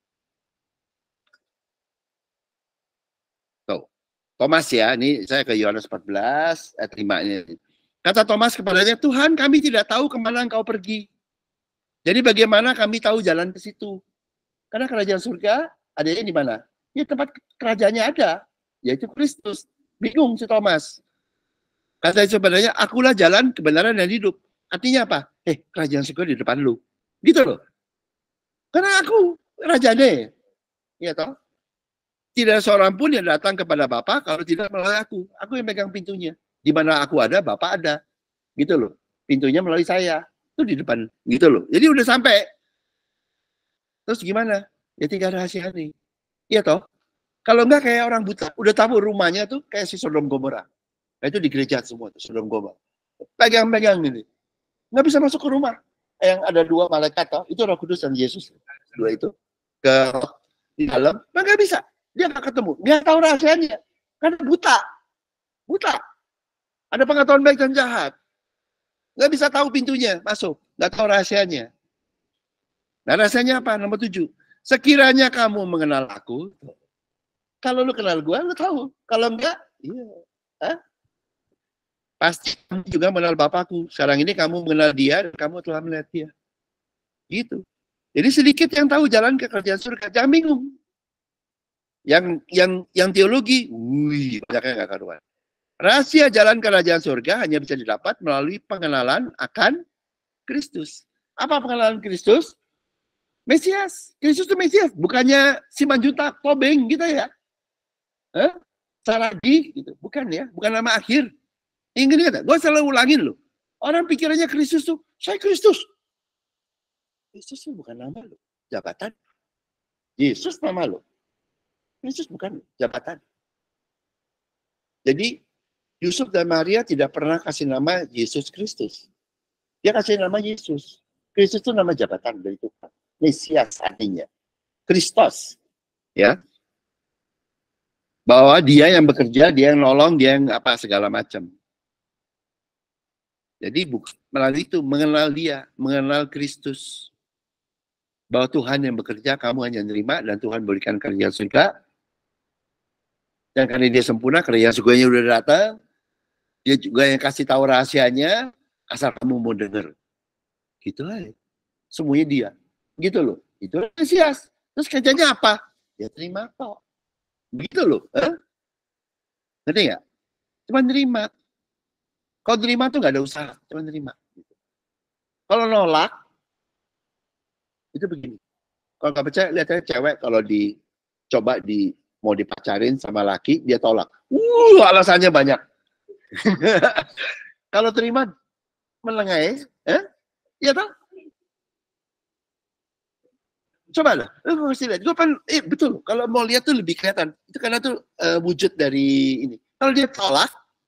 Tuh. Thomas ya, ini saya ke Yohanes empat belas ayat lima ini. Kata Thomas kepadanya, Tuhan kami tidak tahu kemana engkau pergi. Jadi bagaimana kami tahu jalan ke situ? Karena kerajaan surga adanya di mana? Ya tempat kerajaannya ada, yaitu Kristus. Bingung si Thomas. Kata sebenarnya, akulah jalan, kebenaran, dan hidup. Artinya apa? Eh, kerajaan surga di depan lu. Gitu loh. Karena aku rajanya. Ya toh? Tidak seorang pun yang datang kepada Bapa kalau tidak melalui aku. Aku yang pegang pintunya. Di mana aku ada, Bapa ada. Gitu loh. Pintunya melalui saya. Itu di depan. Gitu loh. Jadi udah sampai. Terus gimana? Ya tinggal rahasia nih. Iya toh? Kalau enggak kayak orang buta, udah tahu rumahnya tuh kayak si Sodom Gomora. Nah, itu di gereja semua tuh, Sodom Gomora. Pegang-pegang ini. Nggak bisa masuk ke rumah. Yang ada dua malaikat, toh, itu Roh Kudus dan Yesus. Dua itu. Ke di dalam, nggak bisa. Dia nggak ketemu. Nggak tahu rahasianya. Karena buta. Buta. Ada pengetahuan baik dan jahat. Nggak bisa tahu pintunya masuk. Nggak tahu rahasianya. Nah, rahasianya apa? Nomor tujuh. Sekiranya kamu mengenal aku, kalau lu kenal gue, lu tahu. Kalau enggak, iya. Hah? Pasti kamu juga mengenal Bapakku. Sekarang ini kamu mengenal dia, dan kamu telah melihat dia. Gitu. Jadi sedikit yang tahu jalan ke kerajaan surga. Jangan bingung. Yang yang yang teologi, wih, banyaknya nggak karuan. Rahasia jalan ke kerajaan surga hanya bisa didapat melalui pengenalan akan Kristus. Apa pengenalan Kristus? Mesias. Kristus itu Mesias. Bukannya Simanjuntak, Tobing gitu ya. Eh? Saragi gitu, bukan ya, bukan nama akhir. Ingat nggak? Gue selalu ulangin loh. Orang pikirannya Kristus tuh, saya Kristus. Kristus tuh bukan nama lo, jabatan. Yesus nama lo. Kristus bukan jabatan. Jadi Yusuf dan Maria tidak pernah kasih nama Yesus Kristus. Dia kasih nama Yesus. Kristus itu nama jabatan dari Tuhan. Mesias artinya. Kristos. Ya. Bahwa dia yang bekerja, dia yang nolong, dia yang apa segala macam. Jadi melalui itu mengenal dia, mengenal Kristus. Bahwa Tuhan yang bekerja, kamu hanya menerima dan Tuhan berikan kerjaan surga. Dan karena dia sempurna, kerjaan surganya udah datang. Dia juga yang kasih tahu rahasianya, asal kamu mau dengar. Gitu aja. Semuanya dia. Gitu loh. Itu Mesias. Terus kerjanya apa? Ya terima kok. Begitu loh. Eh? Ngerti nggak? Cuma nerima. Kalau nerima tuh nggak ada usaha. Cuma nerima. Gitu. Kalau nolak, itu begini. Kalau nggak percaya, lihat aja cewek kalau dicoba di mau dipacarin sama laki, dia tolak. Uh, alasannya banyak. Kalau terima, melengai. Eh? Iya toh? Coba lah, lu mesti lihat. Gue kan, eh betul. Kalau mau lihat tuh lebih kelihatan. Itu karena tuh uh, wujud dari ini. Kalau dia tolak,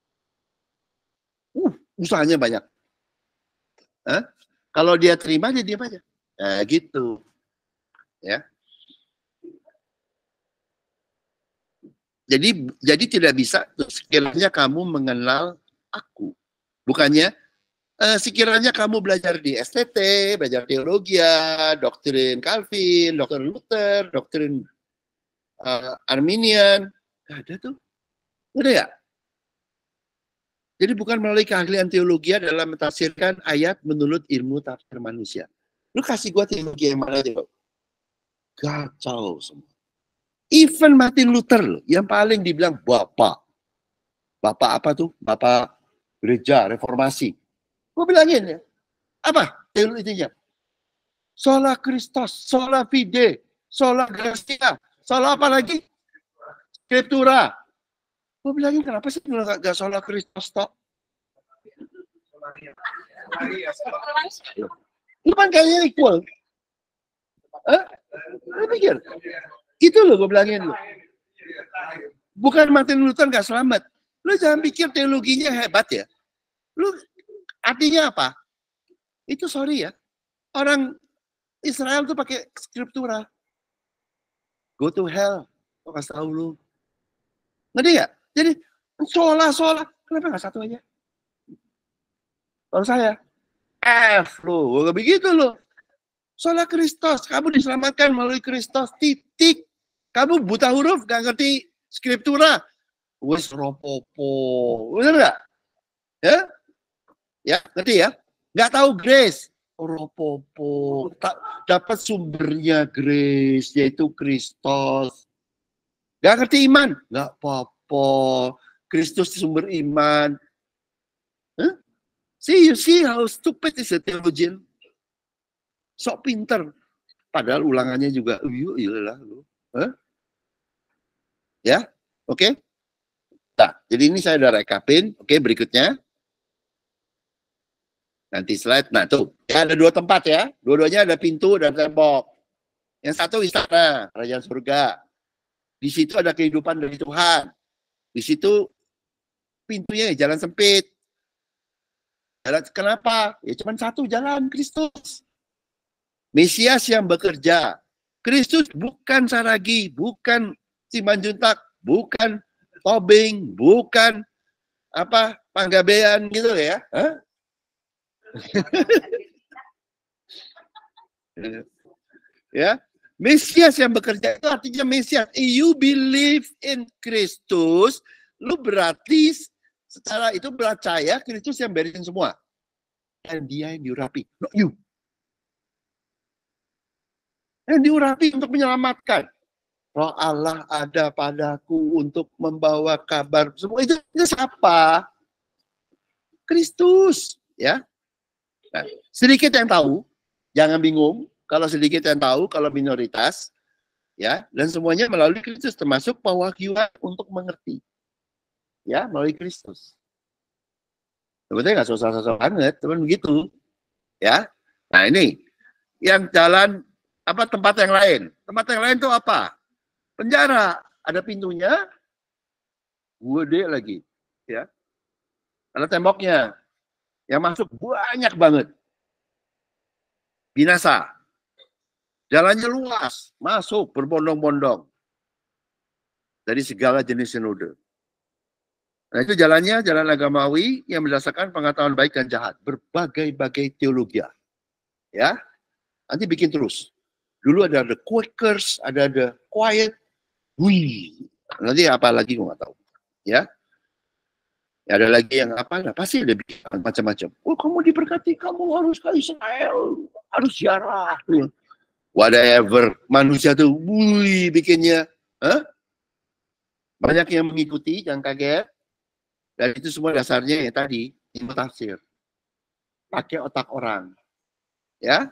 uh, usahanya banyak. Huh? Kalau dia terima, dia diam aja. Nah, gitu. Ya. Jadi, jadi tidak bisa sekiranya kamu mengenal aku. Bukannya Uh, sekiranya kamu belajar di S T T, belajar teologi, doktrin Calvin, doktrin Luther, doktrin uh, Arminian, gak ada tuh, ada ya? Jadi bukan melalui keahlian teologi dalam mentafsirkan ayat menurut ilmu tafsir manusia. Lu kasih gua teologi yang mana aja, kacau semua. Even Martin Luther loh, yang paling dibilang bapak, bapak apa tuh? Bapak gereja reformasi. Gue bilangin ya, apa teologinya? Sola Christus, sola fide, sola gratia, sola apa lagi? Scriptura. Gue bilangin kenapa sih nggak gak sola Christus toh? Lu kan kayaknya equal. Eh? Lu pikir? Itu loh gue bilangin lu. Bukan Martin Luther gak selamat. Lu jangan pikir teologinya hebat ya. Lu artinya apa? Itu sorry ya. Orang Israel tuh pakai scriptura. Go to hell. Kok kasih tahu lu. Ngerti gak? Jadi, sola-sola. Kenapa gak satu aja? Kalau saya, F lu. Gak begitu lu. Sola Kristus. Kamu diselamatkan melalui Kristus. Titik. Kamu buta huruf. Gak ngerti scriptura. Wes ropopo. Bener gak? Ya? Ya, ngerti ya? Gak tahu grace. Ropopo. Dapat sumbernya grace, yaitu Kristus. Gak ngerti iman? Gak apa-apa. Kristus sumber iman. Huh? See, you see how stupid is a theologian? Sok pinter. Padahal ulangannya juga, yuk, iyalah. Huh? Ya, oke? Okay? Nah, jadi ini saya udah rekapin. Oke, okay, berikutnya. Nanti slide. Nah, tuh. Ya, ada dua tempat ya. Dua-duanya ada pintu dan tembok. Yang satu istana, kerajaan surga. Di situ ada kehidupan dari Tuhan. Di situ pintunya jalan sempit. Jalan, kenapa? Ya cuma satu jalan, Kristus. Mesias yang bekerja. Kristus bukan Saragi, bukan Simanjuntak, bukan Tobing, bukan apa Panggabean gitu ya. Hah? Ya, Mesias yang bekerja itu artinya Mesias. You believe in Kristus, lu berarti secara itu percaya Kristus yang beresin semua. Dan dia yang diurapi, not you. Yang diurapi untuk menyelamatkan. Roh Allah ada padaku untuk membawa kabar. Semua itu, itu siapa? Kristus, ya. Nah, sedikit yang tahu, jangan bingung. Kalau sedikit yang tahu, kalau minoritas, ya, dan semuanya melalui Kristus, termasuk pewahyuan untuk mengerti, ya, melalui Kristus. Sebetulnya nggak susah-susah banget, teman begitu, ya. Nah ini, yang jalan apa tempat yang lain? Tempat yang lain itu apa? Penjara, ada pintunya, gede lagi, ya. Ada temboknya, yang masuk banyak banget. Binasa. Jalannya luas, masuk berbondong-bondong. Dari segala jenis sinode. Nah itu jalannya, jalan agamawi yang berdasarkan pengetahuan baik dan jahat. Berbagai-bagai teologi. Ya, nanti bikin terus. Dulu ada the Quakers, ada the Quiet. Wih, nanti apa lagi gue nggak tahu. Ya, ya, ada lagi yang apa? Nah, pasti ada macam-macam. Oh, kamu diberkati, kamu harus ke Israel, harus ziarah. Whatever, manusia tuh, wih, bikinnya. Huh? Banyak yang mengikuti, jangan kaget. Dan itu semua dasarnya ya tadi, ilmu tafsir. Pakai otak orang. Ya.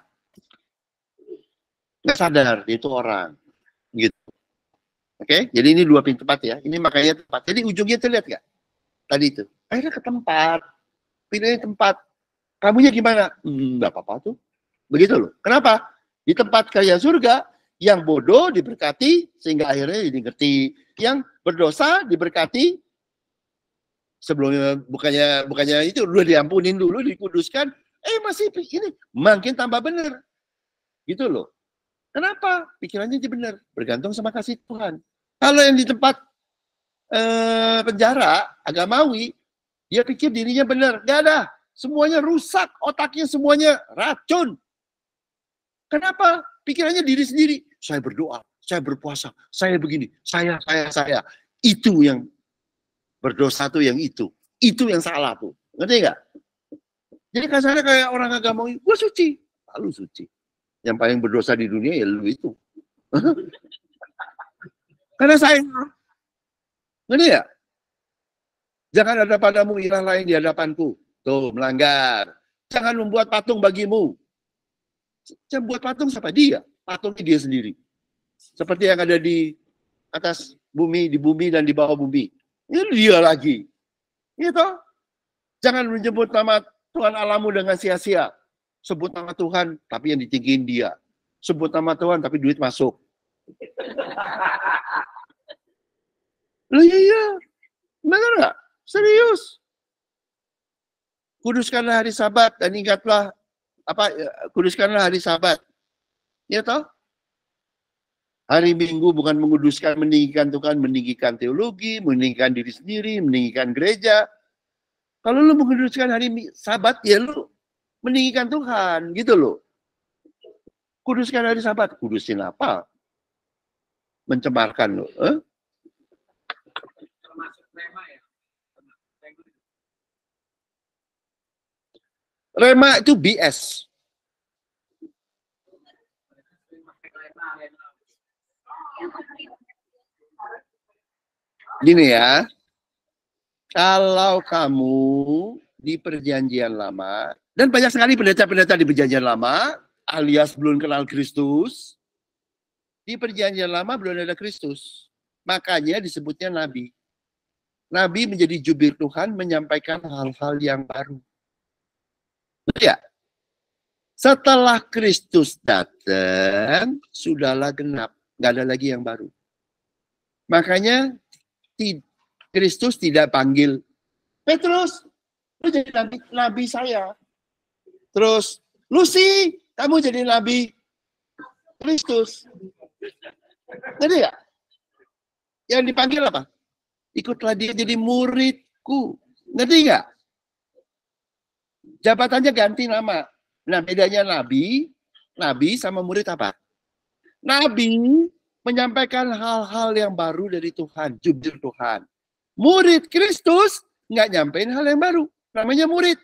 Nggak sadar, dia itu orang. Gitu. Oke, okay? Jadi ini dua pintu tempat ya. Ini makanya tempat. Jadi ujungnya terlihat nggak? Tadi itu. Akhirnya ke tempat. Pilihnya tempat. Kamunya gimana? Hmm, nggak apa-apa tuh. Begitu loh. Kenapa? Di tempat kaya surga, Yang bodoh diberkati sehingga akhirnya jadi ngerti. Yang berdosa diberkati sebelumnya bukannya bukannya itu udah diampunin dulu, dikuduskan, eh masih ini makin tambah benar. Gitu loh. Kenapa? Pikirannya jadi benar, bergantung sama kasih Tuhan. Kalau yang di tempat eh, penjara agamawi, dia pikir dirinya benar, nggak ada. Semuanya rusak, otaknya semuanya racun. Kenapa? Pikirannya diri sendiri. Saya berdoa, saya berpuasa, saya begini, saya, saya, saya. Itu yang berdosa tuh yang itu. Itu yang salah tuh. Ngerti nggak? Jadi kasarnya kayak orang agamawi, gue suci. Lalu suci. Yang paling berdosa di dunia ya lu itu. Karena saya. Ngerti ya? Jangan ada padamu ilah lain di hadapanku. Tuh, melanggar. Jangan membuat patung bagimu. Jangan buat patung siapa? Dia. Patungnya dia sendiri. Seperti yang ada di atas bumi, di bumi dan di bawah bumi. Ini dia lagi. Gitu. Jangan menyebut nama Tuhan Allahmu dengan sia-sia. Sebut nama Tuhan, tapi yang ditinggiin dia. Sebut nama Tuhan, tapi duit masuk. Loh iya, iya. Benar nggak? Serius. Kuduskanlah hari Sabat dan ingatlah apa? Kuduskanlah hari Sabat. Ya toh? Hari Minggu bukan menguduskan, meninggikan Tuhan, meninggikan teologi, meninggikan diri sendiri, meninggikan gereja. Kalau lu menguduskan hari Sabat, ya lu meninggikan Tuhan, gitu loh. Kuduskan hari Sabat, kudusin apa? Mencemarkan lo. Eh? Rema itu B S. Gini ya, kalau kamu di perjanjian lama, dan banyak sekali pendeta-pendeta di perjanjian lama, alias belum kenal Kristus, di perjanjian lama belum ada Kristus. Makanya disebutnya Nabi. Nabi menjadi jubir Tuhan menyampaikan hal-hal yang baru. Betul ya? Setelah Kristus datang, sudahlah genap. Nggak ada lagi yang baru. Makanya Kristus tidak panggil, Petrus, lu jadi nabi, nabi saya. Terus, Lucy, kamu jadi nabi Kristus. Ngerti ya? Yang dipanggil apa? Ikutlah dia jadi muridku. Ngerti nggak? Jabatannya ganti nama. Nah, bedanya nabi, nabi sama murid apa? Nabi menyampaikan hal-hal yang baru dari Tuhan, jubir Tuhan. Murid Kristus nggak nyampein hal yang baru, namanya murid.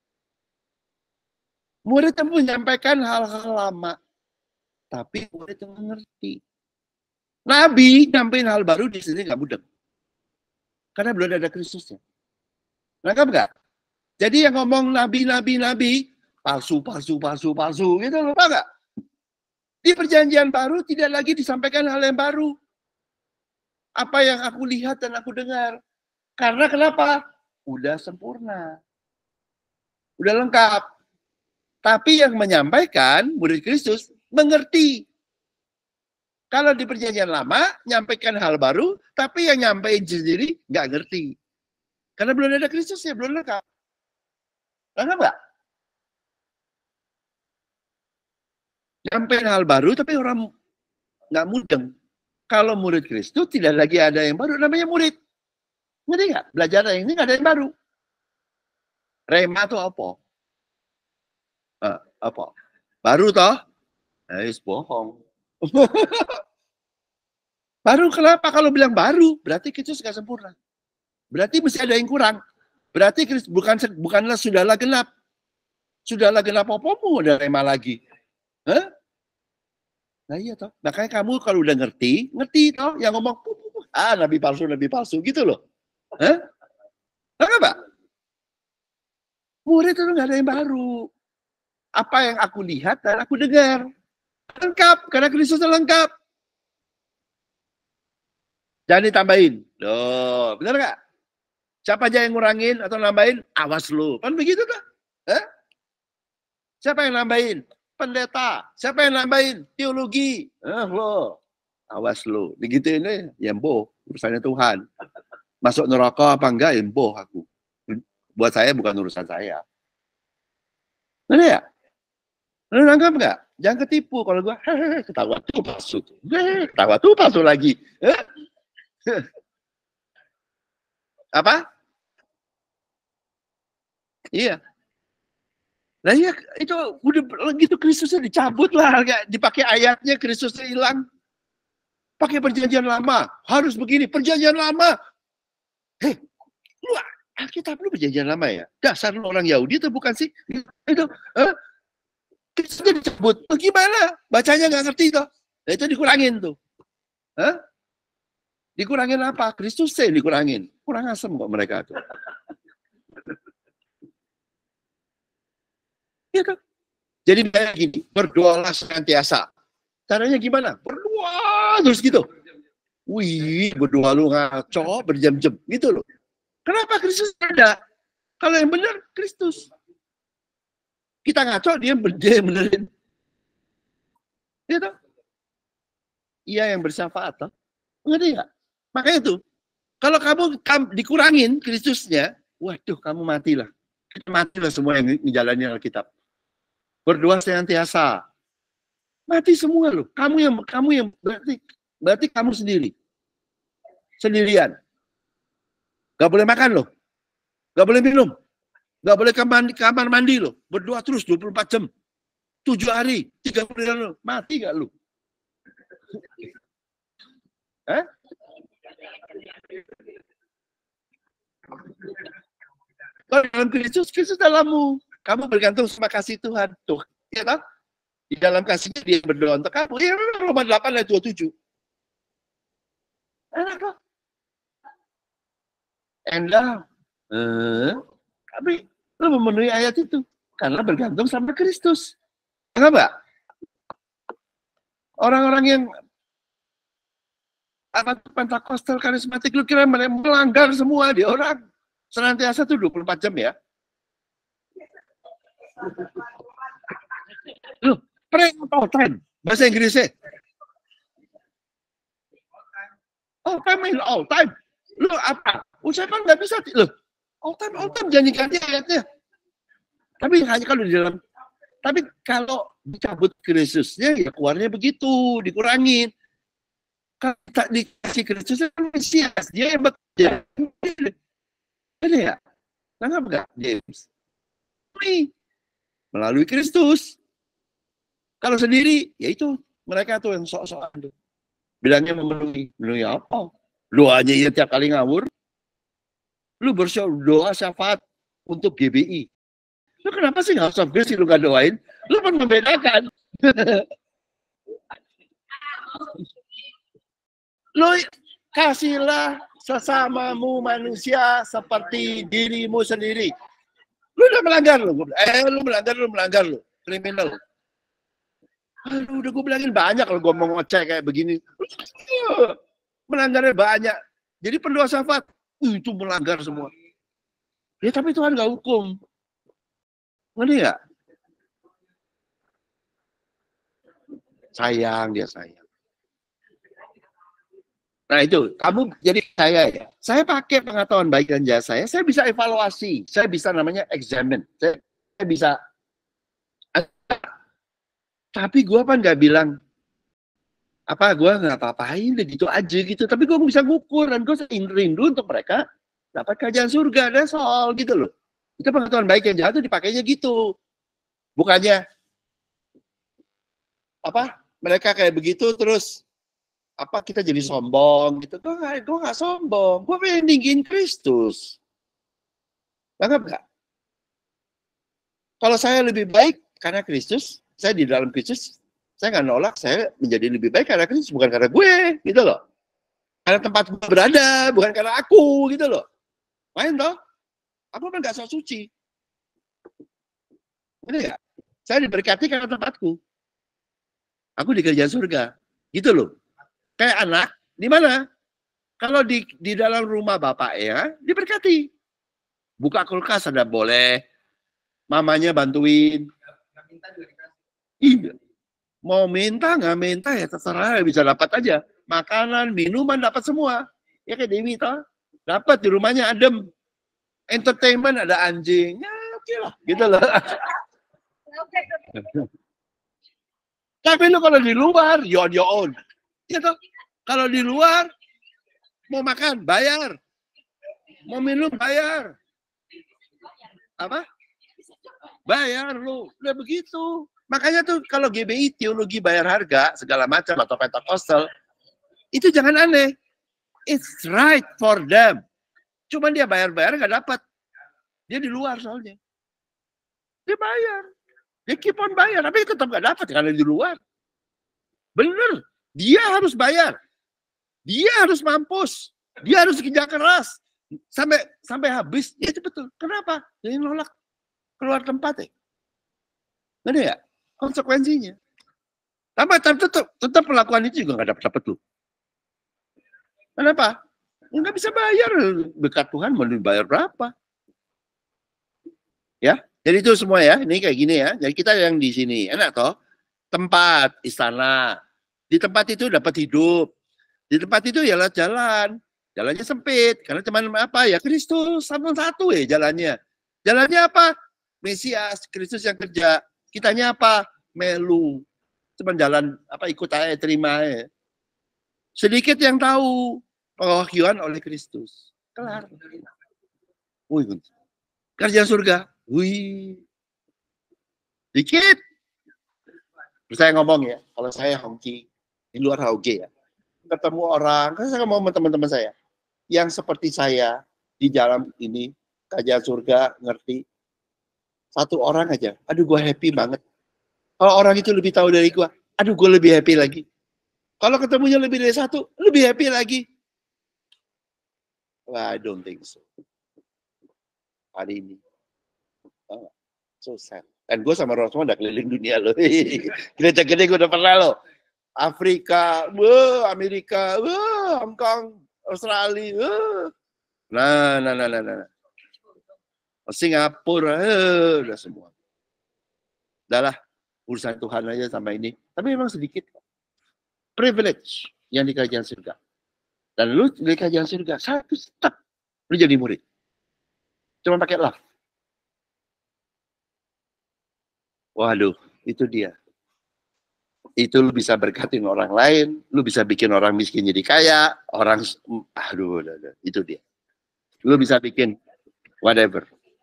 Murid yang menyampaikan hal-hal lama, tapi murid yang mengerti. Nabi nyampein hal baru di sini nggak mudah, karena belum ada Kristusnya. Nangkap nggak? Jadi yang ngomong nabi, nabi, nabi, palsu, palsu, palsu, palsu, gitu loh, Pak nggak? Di perjanjian baru tidak lagi disampaikan hal yang baru. Apa yang aku lihat dan aku dengar. Karena kenapa? Udah sempurna. Udah lengkap. Tapi yang menyampaikan, murid Kristus, mengerti. Kalau di perjanjian lama, nyampaikan hal baru, tapi yang nyampein sendiri nggak ngerti. Karena belum ada Kristus ya, belum lengkap. Lengkap nggak? Nyampein hal baru, tapi orang nggak mudeng. Kalau murid Kristus tidak lagi ada yang baru, namanya murid. Ngerti nggak? Belajar yang ini nggak ada yang baru. Rema itu apa? Uh, apa? Baru toh? Eh, bohong. Baru kenapa? Kalau bilang baru, berarti Kristus nggak sempurna. Berarti mesti ada yang kurang. Berarti Kristus bukan bukanlah sudahlah genap. Sudahlah genap apa-apa, ada rema lagi. Hah? Nah iya toh. Makanya kamu kalau udah ngerti, ngerti toh. Yang ngomong, ah nabi palsu, nabi palsu. Gitu loh. Hah? Kenapa? Murid itu nggak ada yang baru. Apa yang aku lihat dan aku dengar. Lengkap. Karena Kristus lengkap. Jangan ditambahin. Loh, benar nggak? Siapa aja yang ngurangin atau nambahin, awas lu. Kan begitu tuh. Hah? Siapa yang nambahin? pendeta. Siapa yang nambahin? Teologi. Eh, lo. Awas lo. Begitu ini, ya boh. Urusannya Tuhan. Masuk neraka apa enggak, ya boh aku. Buat saya bukan urusan saya. Mana ya? Lu nangkap enggak? Jangan ketipu. Kalau gua, hehehe, ketawa tuh palsu. Hehehe, ketawa tuh palsu lagi. Apa? Iya. Nah iya, itu udah gitu Kristusnya dicabut lah, dipakai ayatnya Kristusnya hilang. Pakai perjanjian lama, harus begini, perjanjian lama. Hei, lu Alkitab lu perjanjian lama ya? Dasar lu orang Yahudi itu bukan sih? Itu, eh? Kristusnya dicabut. Oh, gimana? Bacanya nggak ngerti toh. Nah, itu dikurangin tuh. Hah? Dikurangin apa? Kristusnya dikurangin. Kurang asem kok mereka tuh. Ya kan? Jadi gini, berdoalah senantiasa. Caranya gimana? Berdoa terus gitu. Wih, berdoa lu ngaco berjam-jam gitu loh. Kenapa Kristus ada? Kalau yang benar Kristus. Kita ngaco, dia dia benerin. Gitu. Iya yang bersyafaat toh. Ngerti nggak? Makanya itu, kalau kamu, kamu dikurangin Kristusnya, waduh kamu matilah. Kita matilah semua yang menjalani Alkitab. Berdoa senantiasa. Mati semua loh. Kamu yang kamu yang berarti berarti kamu sendiri. Sendirian. Gak boleh makan loh. Gak boleh minum. Gak boleh kamar, kamar mandi loh. Berdoa terus dua puluh empat jam. tujuh hari, tiga puluh hari. Mati gak lu? Eh? Kalau dalam Kristus, Kristus dalammu. Kamu bergantung sama kasih Tuhan. Tuh, ya kan? Di dalam kasihnya dia berdoa untuk kamu. Ya, Roma delapan ayat dua puluh tujuh. Enak kok. Endah. Eh, tapi lu memenuhi ayat itu. Karena bergantung sama Kristus. Kenapa? Orang-orang yang apa Pentakosta karismatik, lu kira melanggar semua di orang. Senantiasa tuh dua puluh empat jam ya. Lu, pray all time. Bahasa Inggrisnya. All time, all time. Lu apa? Ucapan nggak bisa. Lu, all time, all time. Jangan ganti ayatnya. Tapi hanya kalau di dalam. Tapi kalau dicabut Kristusnya, ya keluarnya begitu. Dikurangin. Kalau tak dikasih Kristusnya, Mesias. Dia yang bekerja. Ini ya? Kenapa enggak, James? Melalui Kristus. Kalau sendiri, ya itu mereka tuh yang sok-sokan tuh. Bilangnya memenuhi. Memenuhi apa? Doanya ya tiap kali ngawur. Lu berdoa syafaat untuk G B I. Lu kenapa sih House of Grace lu gak doain? Lu pun membedakan. Lu kasihlah sesamamu manusia seperti dirimu sendiri. Lu udah melanggar lu. Eh, lu melanggar, lu melanggar lu. Kriminal. Aduh, udah gue bilangin banyak kalau gue mau ngecek kayak begini. Melanggarnya banyak. Jadi pendoa syafaat, itu melanggar semua. Ya tapi Tuhan gak hukum. Ngerti gak? Sayang, dia sayang. Nah itu, kamu jadi saya ya. Saya pakai pengetahuan baik dan jahat saya, saya bisa evaluasi. Saya bisa namanya examine. Saya, saya bisa. Tapi gue kan nggak bilang, apa gue nggak apa-apain, gitu aja gitu. Tapi gue bisa ngukur, dan gue rindu untuk mereka dapat kerajaan surga. Dan soal gitu loh. Itu pengetahuan baik dan jahat itu dipakainya gitu. Bukannya, apa, mereka kayak begitu terus, apa kita jadi sombong gitu. Gue gak, gue gak sombong. Gue pengen tinggiin Kristus. Anggap gak? Kalau saya lebih baik karena Kristus, saya di dalam Kristus, saya gak nolak, saya menjadi lebih baik karena Kristus, bukan karena gue, gitu loh. Karena tempat gue berada, bukan karena aku, gitu loh. Main toh? Aku kan gak sok suci. Ini ya? Saya diberkati karena tempatku. Aku di kerjaan surga. Gitu loh. Kayak anak, di mana? Kalau di di dalam rumah bapak ya, diberkati. Buka kulkas ada boleh. Mamanya bantuin. Iya. Mau minta nggak minta ya terserah, bisa dapat aja. Makanan, minuman dapat semua. Ya kayak Dewi toh. Dapat di rumahnya adem. Entertainment ada anjing. Ya oke lah. Gitu loh. Tapi lu kalau di luar, you on your own. Ya toh. Kalau di luar, mau makan, bayar. Mau minum, bayar. Apa? Bayar lu. Udah begitu. Makanya tuh kalau G B I teologi bayar harga segala macam atau Pentakosta itu jangan aneh. It's right for them. Cuman dia bayar-bayar nggak dapat. Dia di luar soalnya. Dia bayar. Dia keep on bayar, tapi tetap nggak dapat karena di luar. Bener. Dia harus bayar. Dia harus mampus. Dia harus kerja keras sampai sampai habis. Ya itu betul. Kenapa? Dia nolak keluar tempat ya. Ngerti ya? Konsekuensinya. Tapi tetap, tetap melakukan itu juga nggak dapat-dapat tuh. Kenapa? Nggak bisa bayar. Berkat Tuhan mau dibayar berapa? Ya, jadi itu semua ya. Ini kayak gini ya. Jadi kita yang di sini enak toh. Tempat istana. Di tempat itu dapat hidup. Di tempat itu ya jalan. Jalannya sempit. Karena cuman apa ya? Kristus sama satu ya jalannya. Jalannya apa? Mesias, Kristus yang kerja. Kitanya apa? Melu. Cuman jalan apa ikut aja, terima aja. Sedikit yang tahu pewahyuan oleh Kristus. Kelar. Wih, kerja surga. Wih. Dikit. Saya ngomong ya, kalau saya Hongki, di luar Hauge ya. Ketemu orang, kan saya ngomong sama teman-teman saya. Yang seperti saya, di dalam ini, kerja surga, ngerti. Satu orang aja, aduh gue happy banget. Kalau orang itu lebih tahu dari gue, aduh gue lebih happy lagi. Kalau ketemunya lebih dari satu, lebih happy lagi. Well, I don't think so. Hari ini. Oh, so sad. Dan gue sama Rosmo udah keliling dunia loh. Gereja gede gue udah pernah loh. Afrika, wah, Amerika, wah, Hong Kong, Australia, wah. Nah, nah, nah, nah, nah. Singapura, eh, udah semua. Udahlah, urusan Tuhan aja sama ini. Tapi memang sedikit. Privilege yang di kerajaan surga. Dan lu di kerajaan surga, satu step, lu jadi murid. Cuma pakai love. Waduh, itu dia. Itu lu bisa berkatin orang lain, lu bisa bikin orang miskin jadi kaya, orang, aduh, aduh, aduh, itu dia. Lu bisa bikin whatever.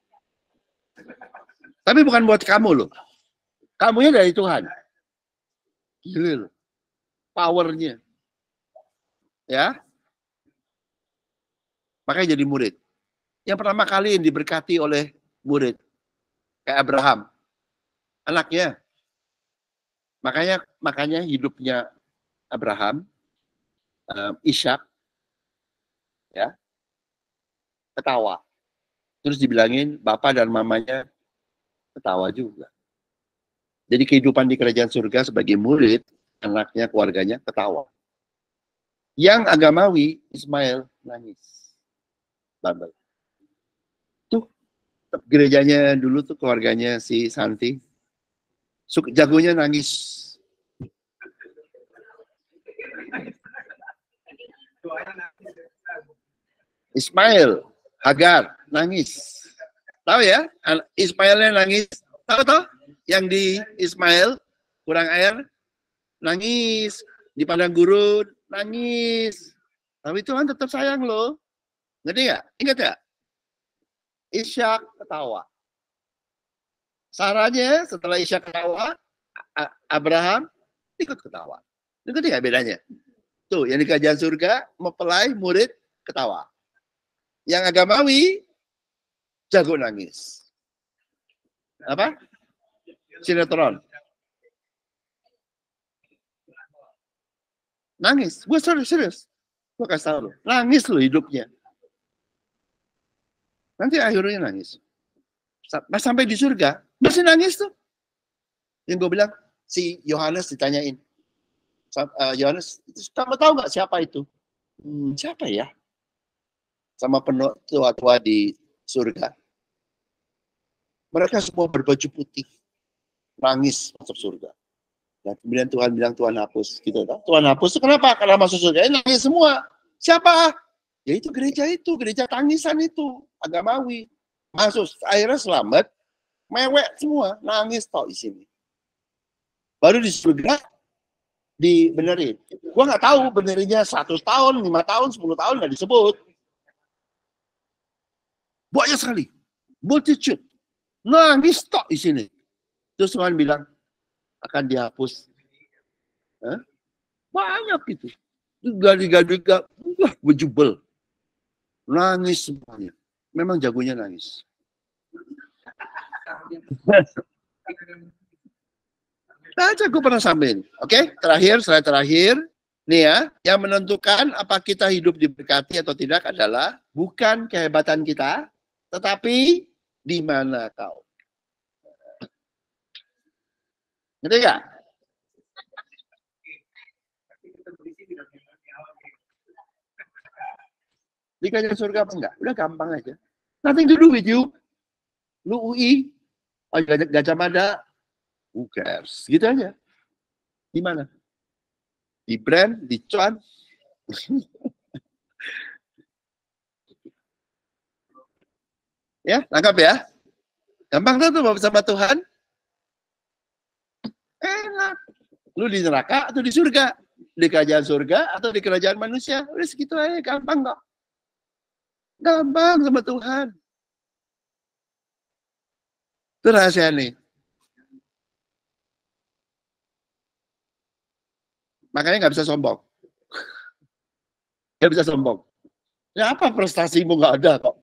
Tapi bukan buat kamu loh. Kamunya dari Tuhan. Gila loh. Powernya. Ya. Makanya jadi murid. Yang pertama kali yang diberkati oleh murid. Kayak Abraham. Anaknya. Makanya makanya hidupnya Abraham, um, Ishak, ya, ketawa. Terus dibilangin bapak dan mamanya ketawa juga. Jadi kehidupan di kerajaan surga sebagai murid, anaknya, keluarganya ketawa. Yang agamawi, Ismail nangis. Babel. Tuh, gerejanya dulu tuh keluarganya si Santi. Jagonya nangis. Ismail, Hagar, nangis. Tahu ya? Ismailnya nangis. Tahu toh? Yang di Ismail, kurang air, nangis. Di padang gurun, nangis. Tapi Tuhan tetap sayang loh. Ngerti nggak? Ingat nggak? Ishak ketawa. Saranya setelah Ishak ketawa, Abraham ikut ketawa. Ngerti nggak bedanya? Tuh, yang di kerajaan surga, mempelai, murid, ketawa. Yang agamawi, jago nangis. Apa? Sinetron. Nangis. Gue serius, serius. Gue kasih tau lo. Nangis lo hidupnya. Nanti akhirnya nangis. Sampai di surga, masih nangis tuh. Yang gue bilang, si Yohanes ditanyain. Yohanes, kamu tahu nggak siapa itu? Hmm, siapa ya? Sama tua-tua di surga. Mereka semua berbaju putih. Nangis masuk surga. Dan kemudian Tuhan bilang Tuhan hapus. Gitu, Tuhan hapus. Kenapa? Karena masuk surga nangis semua. Siapa? Ya itu gereja itu, gereja tangisan itu, agamawi. Masuk, akhirnya selamat, mewek semua, nangis toh di sini. Baru di surga dibenerin. Gua nggak tahu benerinnya seratus tahun, lima tahun, sepuluh tahun nggak disebut. Banyak sekali, multitude, nangis toh di sini. Terus Tuhan bilang akan dihapus. Hah? Banyak itu. Gaduh-gaduh, wah berjubel. Nangis semuanya. Memang jagonya nangis. Nah, aku pernah sampein. Oke, terakhir, slide terakhir. Nih ya, yang menentukan apa kita hidup diberkati atau tidak adalah bukan kehebatan kita, tetapi di mana kau. Ngerti nggak? Di kerajaan surga apa enggak? Udah gampang aja. Nothing to do with you. Lu U I, oh, Gajah Mada, who cares? Gitu aja. Di mana? Di brand, di cuan. Ya, tangkap ya. Gampang tuh bersama Tuhan. Enak. Lu di neraka atau di surga? Di kerajaan surga atau di kerajaan manusia? Udah segitu aja, gampang kok. Gampang sama Tuhan. Itu rahasia nih. Makanya nggak bisa sombong. Nggak bisa sombong. Ya apa prestasimu nggak ada kok.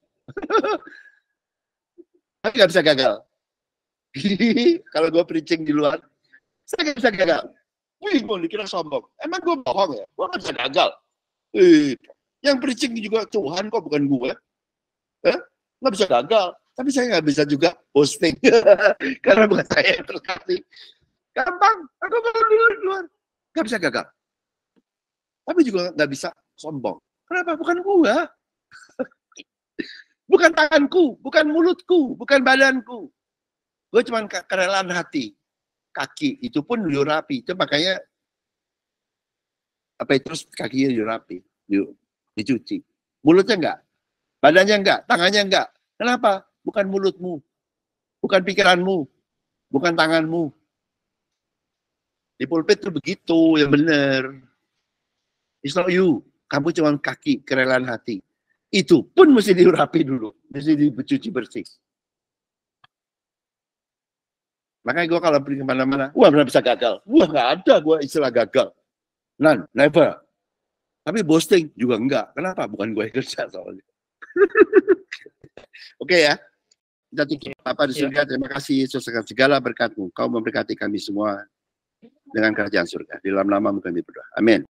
Tapi nggak bisa gagal. Kalau gue preaching di luar, saya nggak bisa gagal. Wih, gue dikira sombong. Emang gue bohong ya? Gue nggak bisa gagal. Wih, yang preaching juga Tuhan kok, bukan gue. Eh? Nggak bisa gagal. Tapi saya nggak bisa juga posting. Karena bukan saya yang terkasih. Gampang. Aku mau di luar. Nggak bisa gagal. Tapi juga nggak bisa sombong. Kenapa? Bukan gue. Bukan tanganku, bukan mulutku, bukan badanku. Gue cuma kerelaan hati. Kaki itu pun dirapi. Itu makanya apa itu terus kakinya dirapi, dicuci. Mulutnya enggak, badannya enggak, tangannya enggak. Kenapa? Bukan mulutmu, bukan pikiranmu, bukan tanganmu. Di pulpit itu begitu, yang benar. It's not you. Kamu cuma kaki, kerelaan hati. Itu pun mesti dirapi dulu, mesti dicuci bersih. Makanya gue kalau pergi kemana-mana, wah benar bisa gagal. Wah nggak ada gue istilah gagal. None, never. Tapi boasting juga enggak. Kenapa? Bukan gue yang kerja soalnya. Oke ya. Kita tutup apa di surga. Terima kasih Yesus akan segala berkat-Mu. Kau memberkati kami semua dengan kerajaan surga. Di dalam nama kami berdoa. Amin.